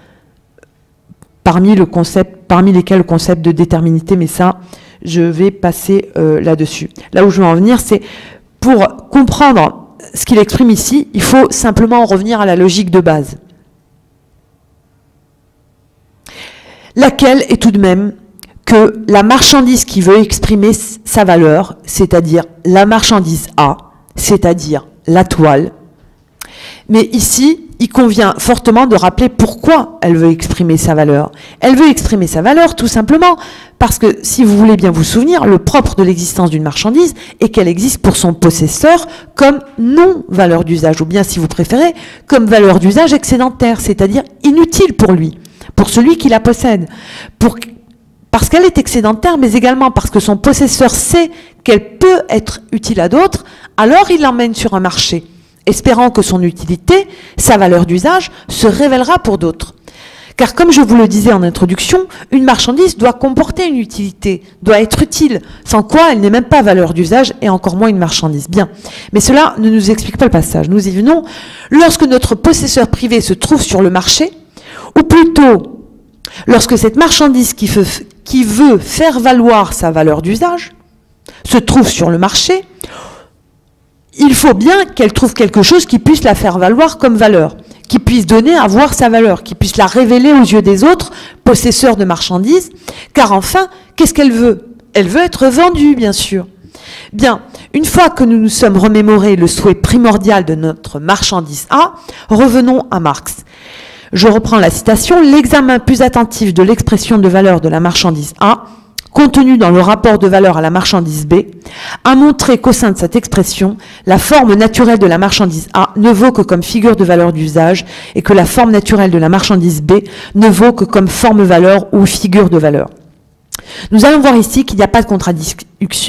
parmi, le concept, parmi lesquelles le concept de déterminité, mais ça, je vais passer euh, là-dessus. Là où je veux en venir, c'est pour comprendre ce qu'il exprime ici, il faut simplement revenir à la logique de base. Laquelle est tout de même que la marchandise qui veut exprimer sa valeur, c'est-à-dire la marchandise A, c'est-à-dire la toile. Mais ici, il convient fortement de rappeler pourquoi elle veut exprimer sa valeur. Elle veut exprimer sa valeur tout simplement parce que, si vous voulez bien vous souvenir, le propre de l'existence d'une marchandise est qu'elle existe pour son possesseur comme non-valeur d'usage, ou bien, si vous préférez, comme valeur d'usage excédentaire, c'est-à-dire inutile pour lui, pour celui qui la possède, pour, parce qu'elle est excédentaire, mais également parce que son possesseur sait qu'elle peut être utile à d'autres, alors il l'emmène sur un marché, espérant que son utilité, sa valeur d'usage, se révélera pour d'autres. Car comme je vous le disais en introduction, une marchandise doit comporter une utilité, doit être utile, sans quoi elle n'est même pas valeur d'usage et encore moins une marchandise. Bien, mais cela ne nous explique pas le passage. Nous y venons. Lorsque notre possesseur privé se trouve sur le marché, ou plutôt, lorsque cette marchandise qui veut, qui veut faire valoir sa valeur d'usage se trouve sur le marché, il faut bien qu'elle trouve quelque chose qui puisse la faire valoir comme valeur, qui puisse donner à voir sa valeur, qui puisse la révéler aux yeux des autres, possesseurs de marchandises, car enfin, qu'est-ce qu'elle veut? Elle veut être vendue, bien sûr. Bien, une fois que nous nous sommes remémorés le souhait primordial de notre marchandise A, revenons à Marx. Je reprends la citation. « L'examen plus attentif de l'expression de valeur de la marchandise A, contenu dans le rapport de valeur à la marchandise B, a montré qu'au sein de cette expression, la forme naturelle de la marchandise A ne vaut que comme figure de valeur d'usage et que la forme naturelle de la marchandise B ne vaut que comme forme-valeur ou figure de valeur. Nous allons voir ici qu'il n'y a pas de contradiction,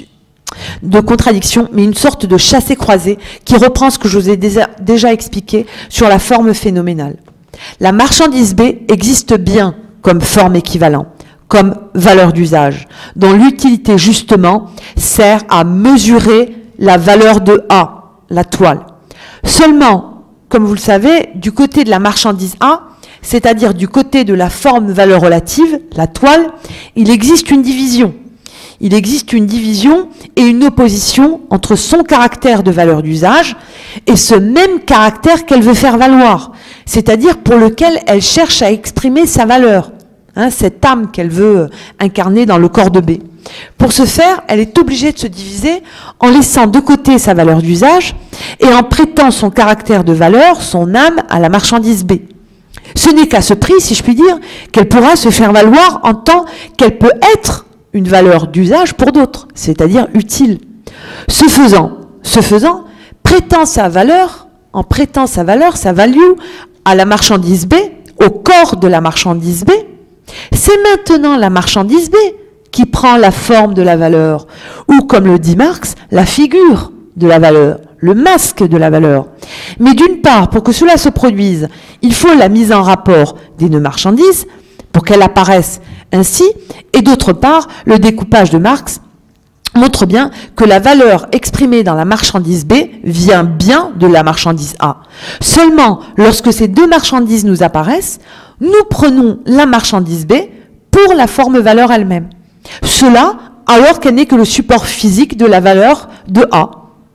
de contradiction, mais une sorte de chassé-croisé qui reprend ce que je vous ai déjà, déjà expliqué sur la forme phénoménale. La marchandise B existe bien comme forme équivalent, comme valeur d'usage, dont l'utilité justement sert à mesurer la valeur de A, la toile. Seulement, comme vous le savez, du côté de la marchandise A, c'est-à-dire du côté de la forme-valeur relative, la toile, il existe une division. Il existe une division et une opposition entre son caractère de valeur d'usage et ce même caractère qu'elle veut faire valoir, c'est-à-dire pour lequel elle cherche à exprimer sa valeur, hein, cette âme qu'elle veut incarner dans le corps de B. Pour ce faire, elle est obligée de se diviser en laissant de côté sa valeur d'usage et en prêtant son caractère de valeur, son âme, à la marchandise B. Ce n'est qu'à ce prix, si je puis dire, qu'elle pourra se faire valoir en tant qu'elle peut être une valeur d'usage pour d'autres, c'est-à-dire utile. Ce faisant, ce faisant, prêtant sa valeur, en prêtant sa valeur, sa value, à la marchandise B, au corps de la marchandise B, c'est maintenant la marchandise B qui prend la forme de la valeur, ou comme le dit Marx, la figure de la valeur, le masque de la valeur. Mais d'une part, pour que cela se produise, il faut la mise en rapport des deux marchandises, pour qu'elles apparaissent ainsi, et d'autre part, le découpage de Marx montre bien que la valeur exprimée dans la marchandise B vient bien de la marchandise A. Seulement, lorsque ces deux marchandises nous apparaissent, nous prenons la marchandise B pour la forme-valeur elle-même. Cela alors qu'elle n'est que le support physique de la valeur de A.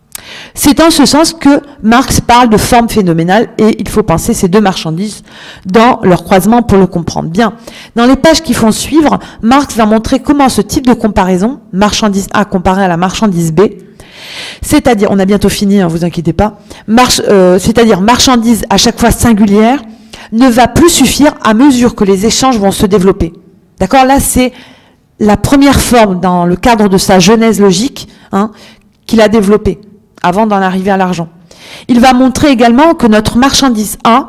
C'est en ce sens que Marx parle de forme phénoménale et il faut penser ces deux marchandises dans leur croisement pour le comprendre. Bien, dans les pages qui font suivre, Marx va montrer comment ce type de comparaison, marchandise A comparée à la marchandise B, c'est-à-dire, on a bientôt fini, hein, vous inquiétez pas, euh, c'est-à-dire marchandise à chaque fois singulière, ne va plus suffire à mesure que les échanges vont se développer. D'accord? Là, c'est la première forme dans le cadre de sa genèse logique hein, qu'il a développée avant d'en arriver à l'argent. Il va montrer également que notre marchandise A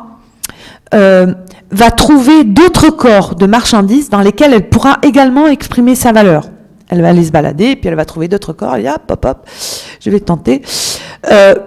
euh, va trouver d'autres corps de marchandises dans lesquels elle pourra également exprimer sa valeur. Elle va aller se balader, et puis elle va trouver d'autres corps, et hop, hop, hop, je vais tenter. Euh,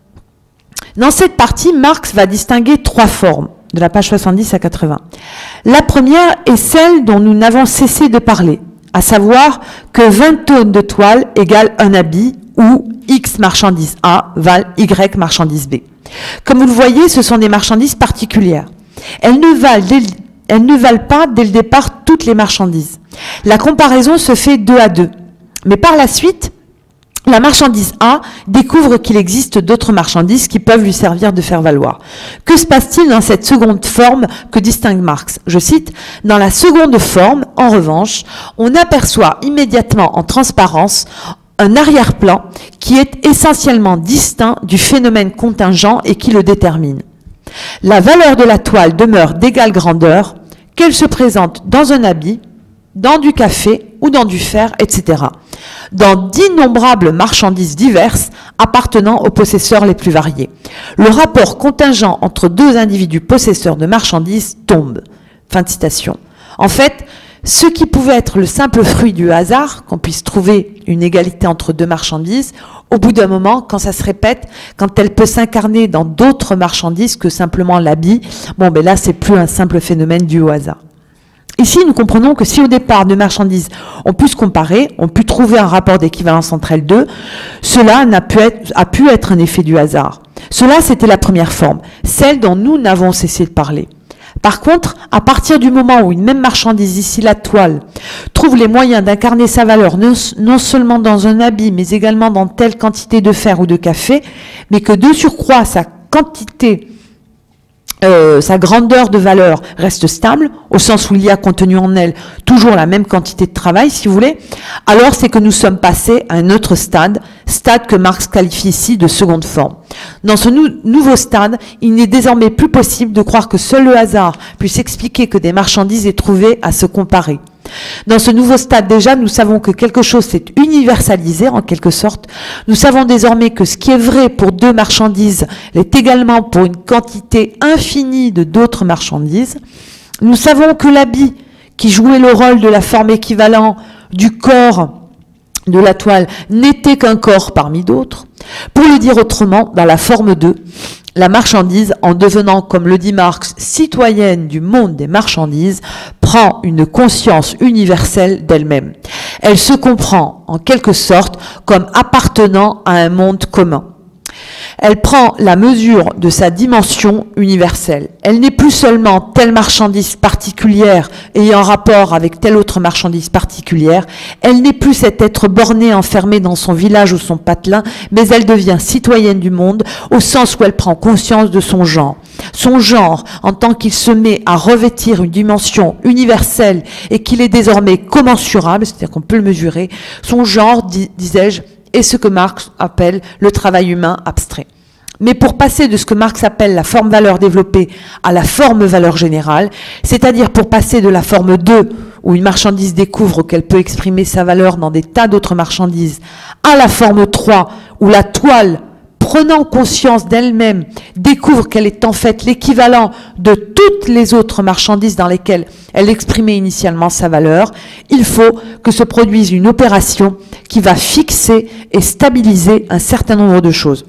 dans cette partie, Marx va distinguer trois formes, de la page soixante-dix à quatre-vingts. La première est celle dont nous n'avons cessé de parler, à savoir que vingt tonnes de toile égale un habit, où X marchandise A valent Y marchandise B. Comme vous le voyez, ce sont des marchandises particulières. Elles ne valent, dès, elles ne valent pas dès le départ toutes les marchandises. La comparaison se fait deux à deux. Mais par la suite, la marchandise A découvre qu'il existe d'autres marchandises qui peuvent lui servir de faire valoir. Que se passe-t-il dans cette seconde forme que distingue Marx? Je cite, « Dans la seconde forme, en revanche, on aperçoit immédiatement en transparence un arrière-plan qui est essentiellement distinct du phénomène contingent et qui le détermine. La valeur de la toile demeure d'égale grandeur, qu'elle se présente dans un habit, dans du café ou dans du fer, et cetera, dans d'innombrables marchandises diverses appartenant aux possesseurs les plus variés. Le rapport contingent entre deux individus possesseurs de marchandises tombe. » Fin de citation. En fait, ce qui pouvait être le simple fruit du hasard, qu'on puisse trouver une égalité entre deux marchandises, au bout d'un moment, quand ça se répète, quand elle peut s'incarner dans d'autres marchandises que simplement l'habit, bon, ben là, c'est plus un simple phénomène dû au hasard. Ici, nous comprenons que si au départ deux marchandises ont pu se comparer, ont pu trouver un rapport d'équivalence entre elles deux, cela n'a pu être, a pu être un effet du hasard. Cela, c'était la première forme, celle dont nous n'avons cessé de parler. Par contre, à partir du moment où une même marchandise, ici la toile, trouve les moyens d'incarner sa valeur non seulement dans un habit, mais également dans telle quantité de fer ou de café, mais que de surcroît sa quantité, euh, sa grandeur de valeur reste stable, au sens où il y a contenu en elle toujours la même quantité de travail, si vous voulez, alors c'est que nous sommes passés à un autre stade, stade que Marx qualifie ici de seconde forme. Dans ce nou nouveau stade, il n'est désormais plus possible de croire que seul le hasard puisse expliquer que des marchandises aient trouvé à se comparer. Dans ce nouveau stade déjà, nous savons que quelque chose s'est universalisé en quelque sorte. Nous savons désormais que ce qui est vrai pour deux marchandises l'est également pour une quantité infinie de d'autres marchandises. Nous savons que l'habit, qui jouait le rôle de la forme équivalente du corps de la toile, n'était qu'un corps parmi d'autres. Pour le dire autrement, dans la forme deux, la marchandise, en devenant, comme le dit Marx, citoyenne du monde des marchandises, prend une conscience universelle d'elle-même. Elle se comprend, en quelque sorte, comme appartenant à un monde commun. Elle prend la mesure de sa dimension universelle. Elle n'est plus seulement telle marchandise particulière ayant rapport avec telle autre marchandise particulière. Elle n'est plus cet être borné, enfermé dans son village ou son patelin, mais elle devient citoyenne du monde au sens où elle prend conscience de son genre. Son genre, en tant qu'il se met à revêtir une dimension universelle et qu'il est désormais commensurable, c'est-à-dire qu'on peut le mesurer, son genre, dis, disais-je, est ce que Marx appelle le travail humain abstrait. Mais pour passer de ce que Marx appelle la forme-valeur développée à la forme-valeur générale, c'est-à-dire pour passer de la forme deux, où une marchandise découvre qu'elle peut exprimer sa valeur dans des tas d'autres marchandises, à la forme trois, où la toile, prenant conscience d'elle-même, découvre qu'elle est en fait l'équivalent de toutes les autres marchandises dans lesquelles elle exprimait initialement sa valeur, il faut que se produise une opération qui va fixer et stabiliser un certain nombre de choses.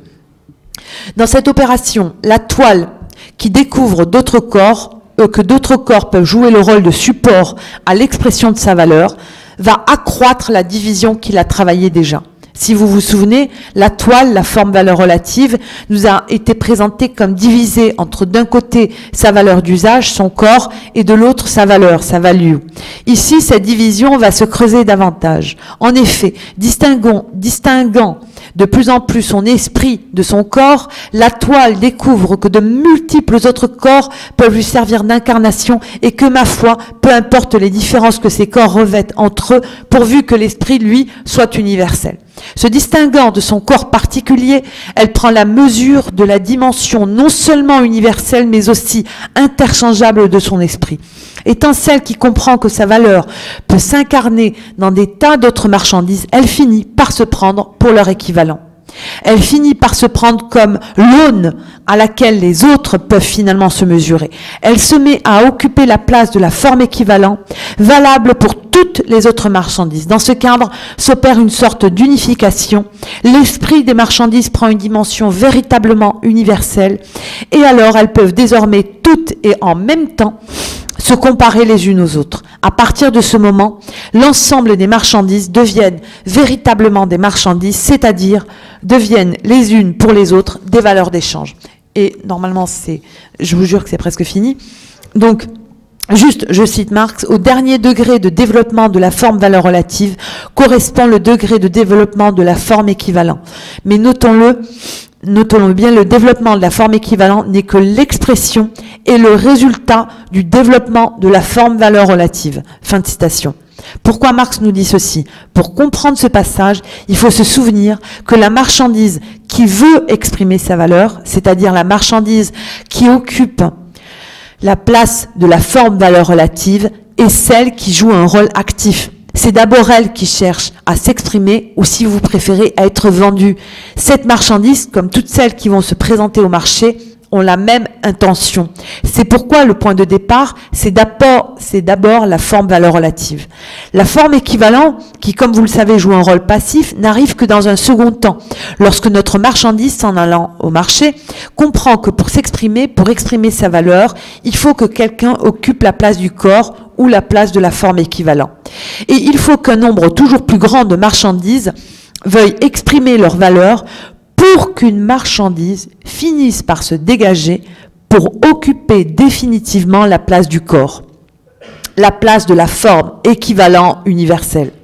Dans cette opération, la toile qui découvre d'autres corps, euh, que d'autres corps peuvent jouer le rôle de support à l'expression de sa valeur, va accroître la division qu'il a travaillée déjà. Si vous vous souvenez, la toile, la forme-valeur relative, nous a été présentée comme divisée entre d'un côté sa valeur d'usage, son corps, et de l'autre sa valeur, sa value. Ici, cette division va se creuser davantage. En effet, distinguons, distinguant de plus en plus son esprit de son corps, la toile découvre que de multiples autres corps peuvent lui servir d'incarnation et que, ma foi, peu importe les différences que ces corps revêtent entre eux, pourvu que l'esprit, lui, soit universel. Se distinguant de son corps particulier, elle prend la mesure de la dimension non seulement universelle, mais aussi interchangeable de son esprit. Étant celle qui comprend que sa valeur peut s'incarner dans des tas d'autres marchandises, elle finit par se prendre pour leur équivalent. Elle finit par se prendre comme l'aune à laquelle les autres peuvent finalement se mesurer. Elle se met à occuper la place de la forme équivalente, valable pour toutes les autres marchandises. Dans ce cadre, s'opère une sorte d'unification. L'esprit des marchandises prend une dimension véritablement universelle, et alors elles peuvent désormais toutes et en même temps se comparer les unes aux autres. À partir de ce moment, l'ensemble des marchandises deviennent véritablement des marchandises, c'est-à-dire deviennent les unes pour les autres des valeurs d'échange. Et normalement, c'est, je vous jure que c'est presque fini. Donc, juste, je cite Marx, au dernier degré de développement de la forme-valeur relative correspond le degré de développement de la forme équivalente. Mais notons-le, Notons-le bien, le développement de la forme équivalente n'est que l'expression et le résultat du développement de la forme-valeur relative. Fin de citation. Pourquoi Marx nous dit ceci? Pour comprendre ce passage, il faut se souvenir que la marchandise qui veut exprimer sa valeur, c'est-à-dire la marchandise qui occupe la place de la forme-valeur relative, est celle qui joue un rôle actif. C'est d'abord elle qui cherche à s'exprimer, ou si vous préférez, à être vendue. Cette marchandise, comme toutes celles qui vont se présenter au marché, ont la même intention. C'est pourquoi le point de départ, c'est d'abord, c'est d'abord la forme-valeur relative. La forme équivalente, qui, comme vous le savez, joue un rôle passif, n'arrive que dans un second temps, lorsque notre marchandise, s'en allant au marché, comprend que pour s'exprimer, pour exprimer sa valeur, il faut que quelqu'un occupe la place du corps ou la place de la forme équivalente. Et il faut qu'un nombre toujours plus grand de marchandises veuillent exprimer leur valeur pour qu'une marchandise finisse par se dégager pour occuper définitivement la place du corps, la place de la forme équivalent universelle.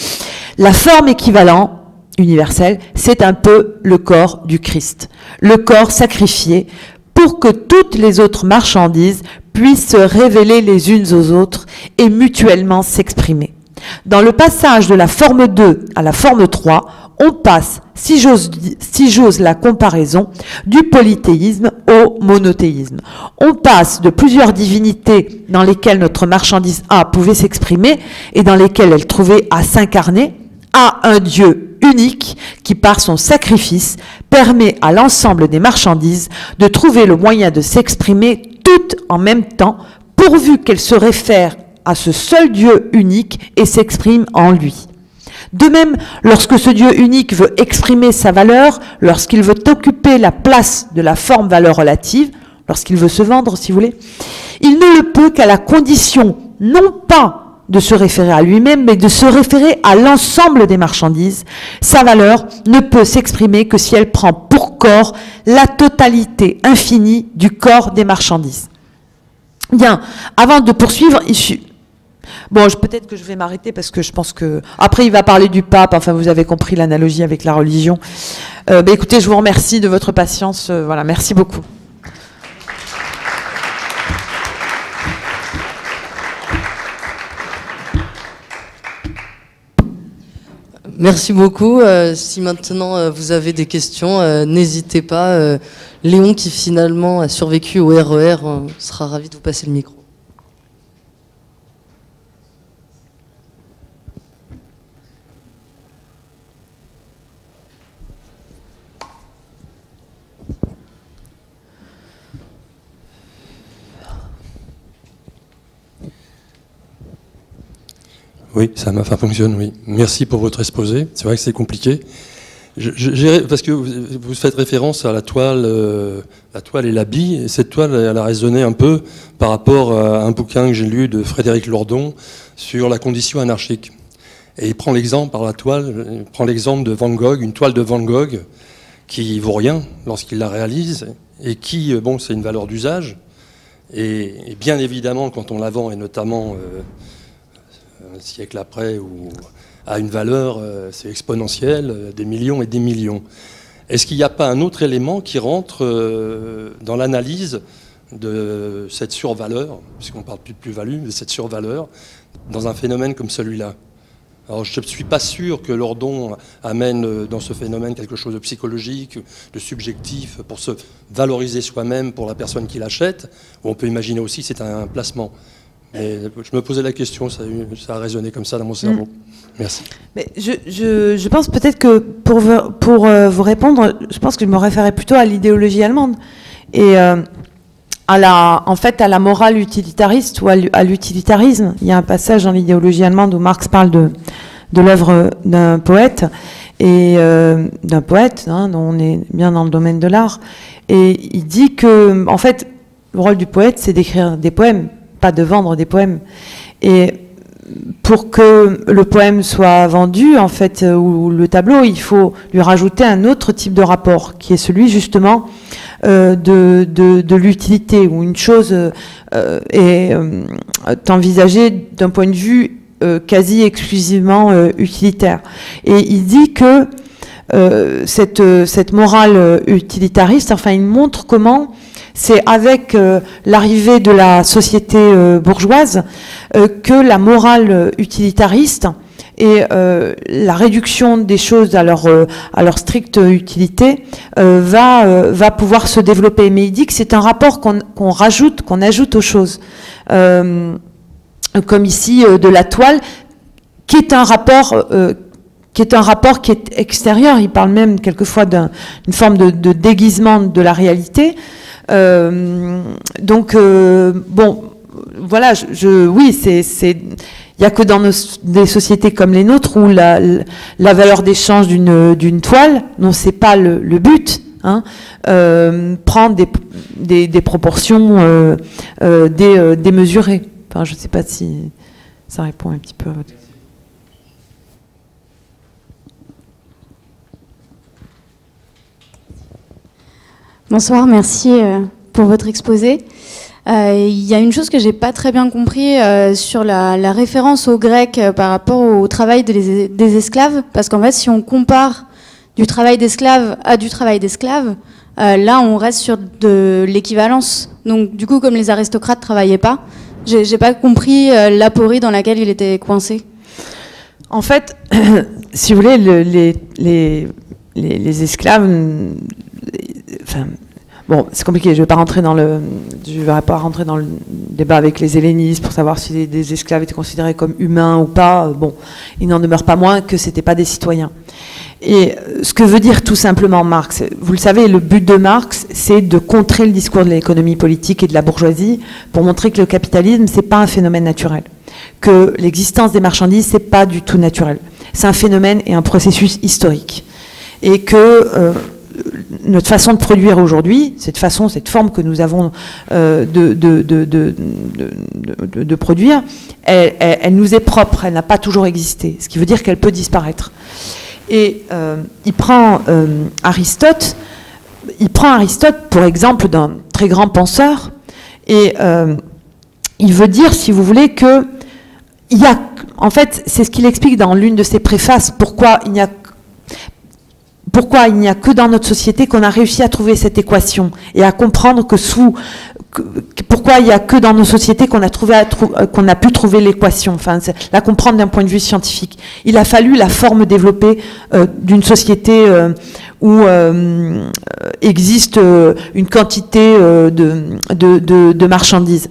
La forme équivalent universelle, c'est un peu le corps du Christ, le corps sacrifié pour que toutes les autres marchandises puissent se révéler les unes aux autres et mutuellement s'exprimer. Dans le passage de la forme deux à la forme trois, on passe, si j'ose si j'ose la comparaison, du polythéisme au monothéisme. On passe de plusieurs divinités dans lesquelles notre marchandise A pouvait s'exprimer et dans lesquelles elle trouvait à s'incarner, à un Dieu unique qui, par son sacrifice, permet à l'ensemble des marchandises de trouver le moyen de s'exprimer toutes en même temps, pourvu qu'elles se réfèrent à ce seul Dieu unique et s'expriment en lui. De même, lorsque ce Dieu unique veut exprimer sa valeur, lorsqu'il veut occuper la place de la forme valeur relative, lorsqu'il veut se vendre, si vous voulez, il ne le peut qu'à la condition, non pas de se référer à lui-même, mais de se référer à l'ensemble des marchandises. Sa valeur ne peut s'exprimer que si elle prend pour corps la totalité infinie du corps des marchandises. Bien, avant de poursuivre, il suffit... Bon, peut-être que je vais m'arrêter parce que je pense que... Après, il va parler du pape, enfin, vous avez compris l'analogie avec la religion. Euh, bah, écoutez, je vous remercie de votre patience. Euh, voilà, merci beaucoup. Merci beaucoup. Euh, si maintenant euh, vous avez des questions, euh, n'hésitez pas. Euh, Léon, qui finalement a survécu au R E R, euh, sera ravi de vous passer le micro. Oui, ça m'a fait fonctionne, oui. Merci pour votre exposé. C'est vrai que c'est compliqué. Je, je, parce que vous, vous faites référence à la toile, euh, la toile et l'habit. Et cette toile, elle a résonné un peu par rapport à un bouquin que j'ai lu de Frédéric Lordon sur la condition anarchique. Et il prend l'exemple par la toile, il prend l'exemple de Van Gogh, une toile de Van Gogh qui vaut rien lorsqu'il la réalise et qui, bon, c'est une valeur d'usage. Et, et bien évidemment, quand on la vend, et notamment euh, un siècle après, où a une valeur, euh, c'est exponentiel, euh, des millions et des millions. Est-ce qu'il n'y a pas un autre élément qui rentre euh, dans l'analyse de cette survaleur, puisqu'on ne parle plus de plus-value, de cette survaleur, dans un phénomène comme celui-là? Alors je ne suis pas sûr que Lordon amène dans ce phénomène quelque chose de psychologique, de subjectif, pour se valoriser soi-même pour la personne qui l'achète, ou on peut imaginer aussi que c'est un placement. Mais je me posais la question, ça a, eu, ça a résonné comme ça dans mon cerveau. Mmh. Merci. Mais je, je, je pense peut-être que pour, vous, pour euh, vous répondre, je pense que je me référais plutôt à l'idéologie allemande et euh, à la, en fait à la morale utilitariste ou à l'utilitarisme. Il y a un passage dans l'idéologie allemande où Marx parle de, de l'œuvre d'un poète et euh, d'un poète, hein, dont on est bien dans le domaine de l'art, et il dit que en fait le rôle du poète, c'est d'écrire des poèmes, pas de vendre des poèmes. Et pour que le poème soit vendu, en fait, ou le tableau, il faut lui rajouter un autre type de rapport, qui est celui justement euh, de, de, de l'utilité, où une chose euh, est euh, envisagée d'un point de vue euh, quasi exclusivement euh, utilitaire. Et il dit que euh, cette, cette morale utilitariste, enfin, il montre comment c'est avec euh, l'arrivée de la société euh, bourgeoise euh, que la morale utilitariste et euh, la réduction des choses à leur, euh, à leur stricte utilité euh, va, euh, va pouvoir se développer. Mais il dit que c'est un rapport qu'on qu'on rajoute, qu'on ajoute aux choses. Euh, comme ici euh, de la toile, qui est un rapport... Euh, qui est un rapport qui est extérieur. Il parle même quelquefois d'une forme de, de déguisement de la réalité. Euh, donc, euh, bon, voilà, je, je, oui, c'est, c'est, il n'y a que dans nos, des sociétés comme les nôtres où la, la valeur d'échange d'une, d'une toile, non, c'est pas le, le but, hein, euh, prend des, des, des proportions euh, euh, dé, euh, démesurées. Enfin, je ne sais pas si ça répond un petit peu à votre... Bonsoir, merci pour votre exposé. Euh, il y a une chose que j'ai pas très bien compris euh, sur la, la référence aux Grecs euh, par rapport au travail de les, des esclaves, parce qu'en fait, si on compare du travail d'esclave à du travail d'esclave, euh, là, on reste sur de l'équivalence. Donc, du coup, comme les aristocrates travaillaient pas, j'ai, j'ai pas compris euh, l'aporie dans laquelle il était coincé. En fait, si vous voulez, le, les, les, les, les esclaves... Enfin, bon, c'est compliqué, je ne vais pas rentrer dans le, je vais pas rentrer dans le débat avec les hellénistes pour savoir si les, les esclaves étaient considérés comme humains ou pas. Bon, il n'en demeure pas moins que ce n'étaient pas des citoyens. Et ce que veut dire tout simplement Marx, vous le savez, le but de Marx, c'est de contrer le discours de l'économie politique et de la bourgeoisie pour montrer que le capitalisme, c'est pas un phénomène naturel, que l'existence des marchandises, c'est pas du tout naturel. C'est un phénomène et un processus historique. Et que euh, notre façon de produire aujourd'hui, cette façon, cette forme que nous avons euh, de, de, de, de, de, de, de produire, elle, elle, elle nous est propre, elle n'a pas toujours existé, ce qui veut dire qu'elle peut disparaître. Et euh, il prend euh, Aristote, il prend Aristote pour exemple d'un très grand penseur, et euh, il veut dire, si vous voulez, que il y a, en fait, c'est ce qu'il explique dans l'une de ses préfaces, pourquoi il n'y a Pourquoi il n'y a que dans notre société qu'on a réussi à trouver cette équation et à comprendre que sous, que, pourquoi il n'y a que dans nos sociétés qu'on a trouvé, à trou, qu'on a pu trouver l'équation, enfin, la comprendre d'un point de vue scientifique. Il a fallu la forme développée euh, d'une société euh, où euh, existe euh, une quantité euh, de, de, de, de marchandises.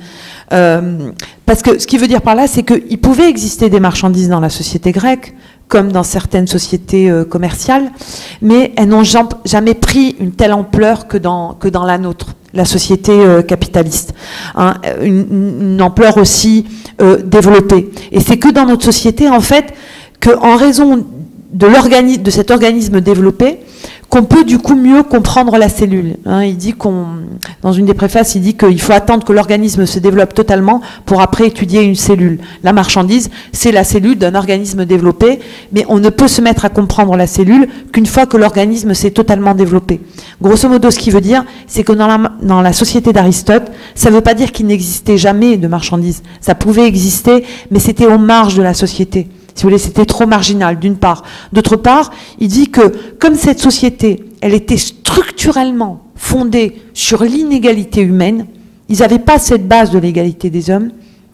Euh, parce que ce qui veut dire par là, c'est qu'il pouvait exister des marchandises dans la société grecque, comme dans certaines sociétés euh, commerciales, mais elles n'ont jamais pris une telle ampleur que dans, que dans la nôtre, la société euh, capitaliste. Hein, une, une ampleur aussi euh, développée. Et c'est que dans notre société, en fait, qu'en raison de, l'organisme, de cet organisme développé, qu'on peut du coup mieux comprendre la cellule. Hein, il dit qu'on, dans une des préfaces, il dit qu'il faut attendre que l'organisme se développe totalement pour après étudier une cellule. La marchandise, c'est la cellule d'un organisme développé, mais on ne peut se mettre à comprendre la cellule qu'une fois que l'organisme s'est totalement développé. Grosso modo, ce qui veut dire, c'est que dans la, dans la société d'Aristote, ça ne veut pas dire qu'il n'existait jamais de marchandises. Ça pouvait exister, mais c'était aux marges de la société. Si vous voulez, c'était trop marginal, d'une part. D'autre part, il dit que, comme cette société, elle était structurellement fondée sur l'inégalité humaine, ils n'avaient pas cette base de l'égalité des hommes.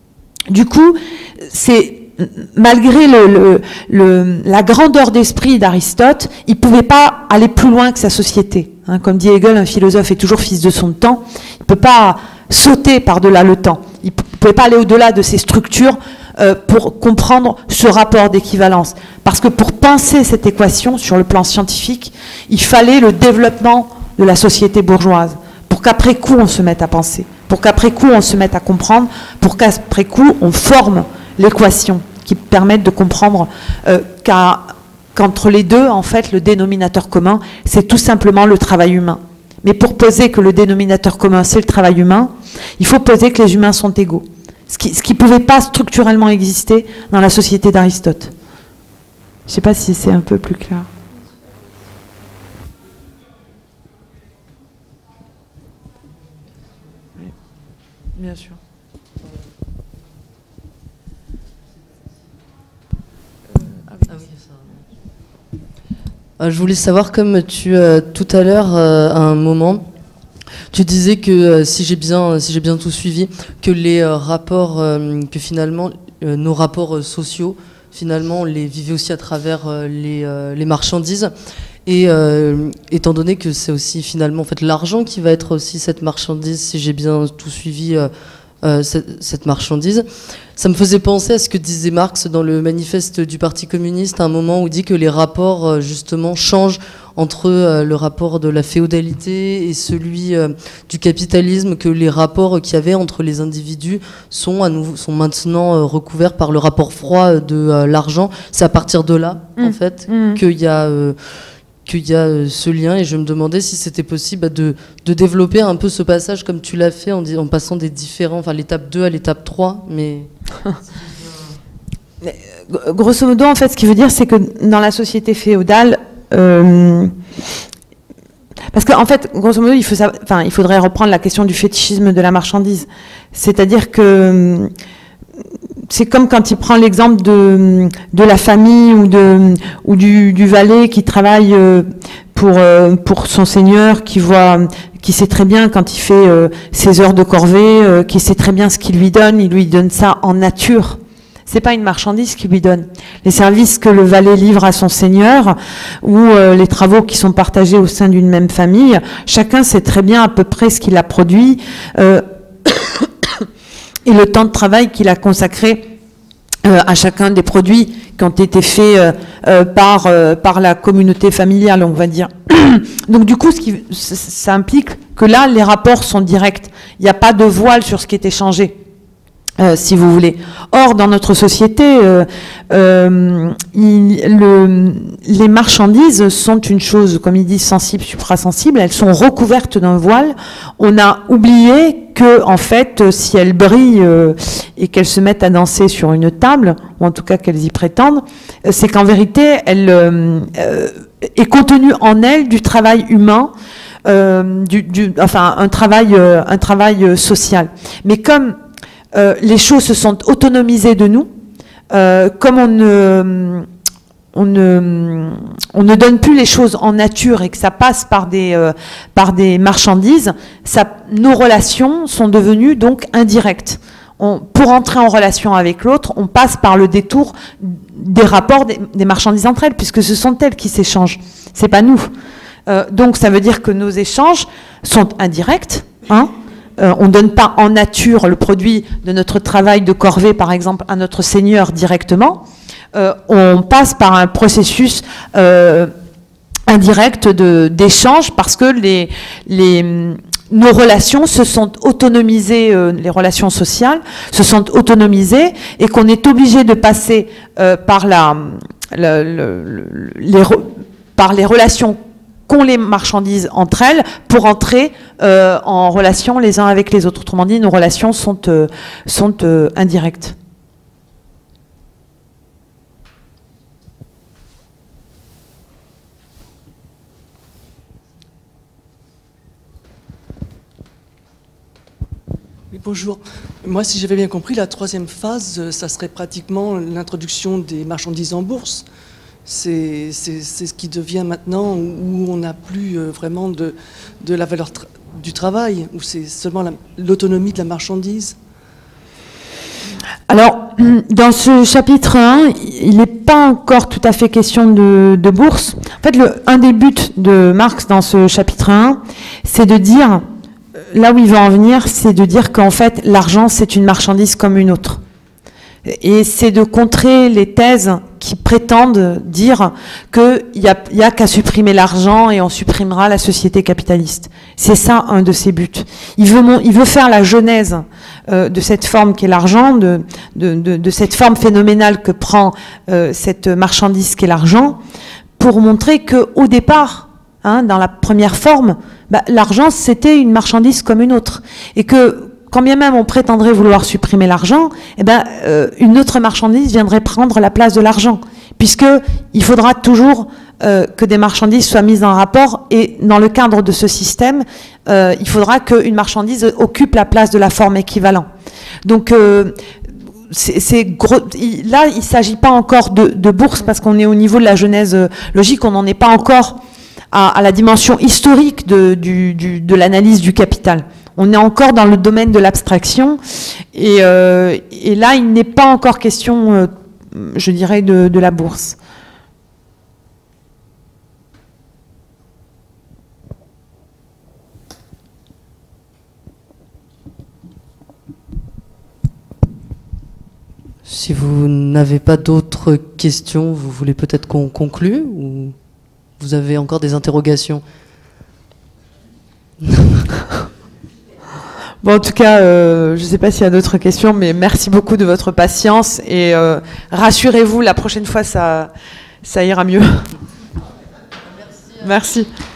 Du coup, c'est, malgré le, le, le, la grandeur d'esprit d'Aristote, il ne pouvait pas aller plus loin que sa société. Hein, comme dit Hegel, un philosophe est toujours fils de son temps. Il ne peut pas sauter par-delà le temps. Il ne pouvait pas aller au-delà de ces structures Euh, pour comprendre ce rapport d'équivalence. Parce que pour penser cette équation sur le plan scientifique, il fallait le développement de la société bourgeoise, pour qu'après coup on se mette à penser, pour qu'après coup on se mette à comprendre, pour qu'après coup on forme l'équation qui permette de comprendre euh, qu'à, qu'entre les deux, en fait, le dénominateur commun, c'est tout simplement le travail humain. Mais pour poser que le dénominateur commun, c'est le travail humain, il faut poser que les humains sont égaux. Ce qui ne pouvait pas structurellement exister dans la société d'Aristote. Je ne sais pas si c'est un peu plus clair. Oui, bien sûr. Ah oui, ça. Je voulais savoir, comme tu, euh, tout à l'heure, euh, à un moment, tu disais que, euh, si j'ai bien, si j'ai bien tout suivi, que les euh, rapports, euh, que finalement, euh, nos rapports euh, sociaux, finalement, on les vivait aussi à travers euh, les, euh, les marchandises. Et euh, étant donné que c'est aussi finalement en fait, l'argent qui va être aussi cette marchandise, si j'ai bien tout suivi, euh, euh, cette, cette marchandise, ça me faisait penser à ce que disait Marx dans le manifeste du Parti communiste, à un moment où il dit que les rapports, euh, justement, changent entre euh, le rapport de la féodalité et celui euh, du capitalisme, que les rapports qu'il y avait entre les individus sont, à nouveau, sont maintenant euh, recouverts par le rapport froid de euh, l'argent. C'est à partir de là, mmh. en fait, mmh. qu'il y a... Euh, qu'il y a euh, ce lien, et je me demandais si c'était possible bah, de, de développer un peu ce passage comme tu l'as fait en, en passant des différents, enfin l'étape deux à l'étape trois, mais... mais... Grosso modo, en fait, ce qui veut dire, c'est que dans la société féodale, euh, parce qu'en en fait, grosso modo, il, faut savoir, enfin, il faudrait reprendre la question du fétichisme de la marchandise. C'est-à-dire que c'est comme quand il prend l'exemple de, de la famille ou, de, ou du, du valet qui travaille pour, pour son seigneur, qui voit, qui sait très bien quand il fait ses heures de corvée, qui sait très bien ce qu'il lui donne, il lui donne ça en nature. c'est pas une marchandise qu'il lui donne. Les services que le valet livre à son seigneur ou euh, les travaux qui sont partagés au sein d'une même famille, chacun sait très bien à peu près ce qu'il a produit euh, et le temps de travail qu'il a consacré euh, à chacun des produits qui ont été faits euh, euh, par, euh, par la communauté familiale, on va dire. Donc du coup, ce qui, ça implique que là, les rapports sont directs. Il n'y a pas de voile sur ce qui est échangé. Euh, si vous voulez. Or, dans notre société, euh, euh, il, le, les marchandises sont une chose, comme ils disent, sensible, suprasensible. Elles sont recouvertes d'un voile. On a oublié que, en fait, si elles brillent euh, et qu'elles se mettent à danser sur une table, ou en tout cas qu'elles y prétendent, c'est qu'en vérité, elle euh, euh, est contenue en elles du travail humain. Euh, du, du, enfin, un travail, euh, un travail euh, social. Mais comme Euh, les choses se sont autonomisées de nous, euh, comme on ne, on, ne, on ne donne plus les choses en nature et que ça passe par des, euh, par des marchandises, ça, nos relations sont devenues donc indirectes. On, pour entrer en relation avec l'autre, on passe par le détour des rapports des, des marchandises entre elles, puisque ce sont elles qui s'échangent, c'est pas nous. Euh, donc ça veut dire que nos échanges sont indirects, hein. Euh, on ne donne pas en nature le produit de notre travail de corvée, par exemple, à notre seigneur directement. Euh, on passe par un processus euh, indirect de, d'échange parce que les, les, nos relations se sont autonomisées, euh, les relations sociales se sont autonomisées et qu'on est obligé de passer euh, par, la, le, le, les, par les relations qu'ont les marchandises entre elles pour entrer euh, en relation les uns avec les autres. Autrement dit, nos relations sont, euh, sont euh, indirectes. Oui, bonjour. Moi, si j'avais bien compris, la troisième phase, ça serait pratiquement l'introduction des marchandises en bourse. C'est ce qui devient maintenant où on n'a plus vraiment de, de la valeur tra du travail, où c'est seulement l'autonomie de la marchandise. Alors, dans ce chapitre un, il n'est pas encore tout à fait question de, de bourse. En fait, le, un des buts de Marx dans ce chapitre un, c'est de dire, là où il va en venir, c'est de dire qu'en fait, l'argent, c'est une marchandise comme une autre. Et c'est de contrer les thèses qui prétendent dire qu'il n'y a, y a qu'à supprimer l'argent et on supprimera la société capitaliste. C'est ça un de ses buts. Il veut, il veut faire la genèse euh, de cette forme qu'est l'argent, de, de, de, de cette forme phénoménale que prend euh, cette marchandise qu'est l'argent, pour montrer qu'au départ, hein, dans la première forme, bah, l'argent c'était une marchandise comme une autre. Et que quand bien même on prétendrait vouloir supprimer l'argent, eh ben, euh, une autre marchandise viendrait prendre la place de l'argent, puisqu'il faudra toujours euh, que des marchandises soient mises en rapport, et dans le cadre de ce système, euh, il faudra qu'une marchandise occupe la place de la forme équivalente. Donc, euh, c'est gros. Là, il ne s'agit pas encore de, de bourse, parce qu'on est au niveau de la genèse logique, on n'en est pas encore à, à la dimension historique de, du, du, de l'analyse du capital. On est encore dans le domaine de l'abstraction, et, euh, et là, il n'est pas encore question, euh, je dirais, de, de la bourse. Si vous n'avez pas d'autres questions, vous voulez peut-être qu'on conclue, ou vous avez encore des interrogations? Bon, en tout cas, euh, je ne sais pas s'il y a d'autres questions, mais merci beaucoup de votre patience, et euh, rassurez-vous, la prochaine fois, ça, ça ira mieux. Merci. Merci.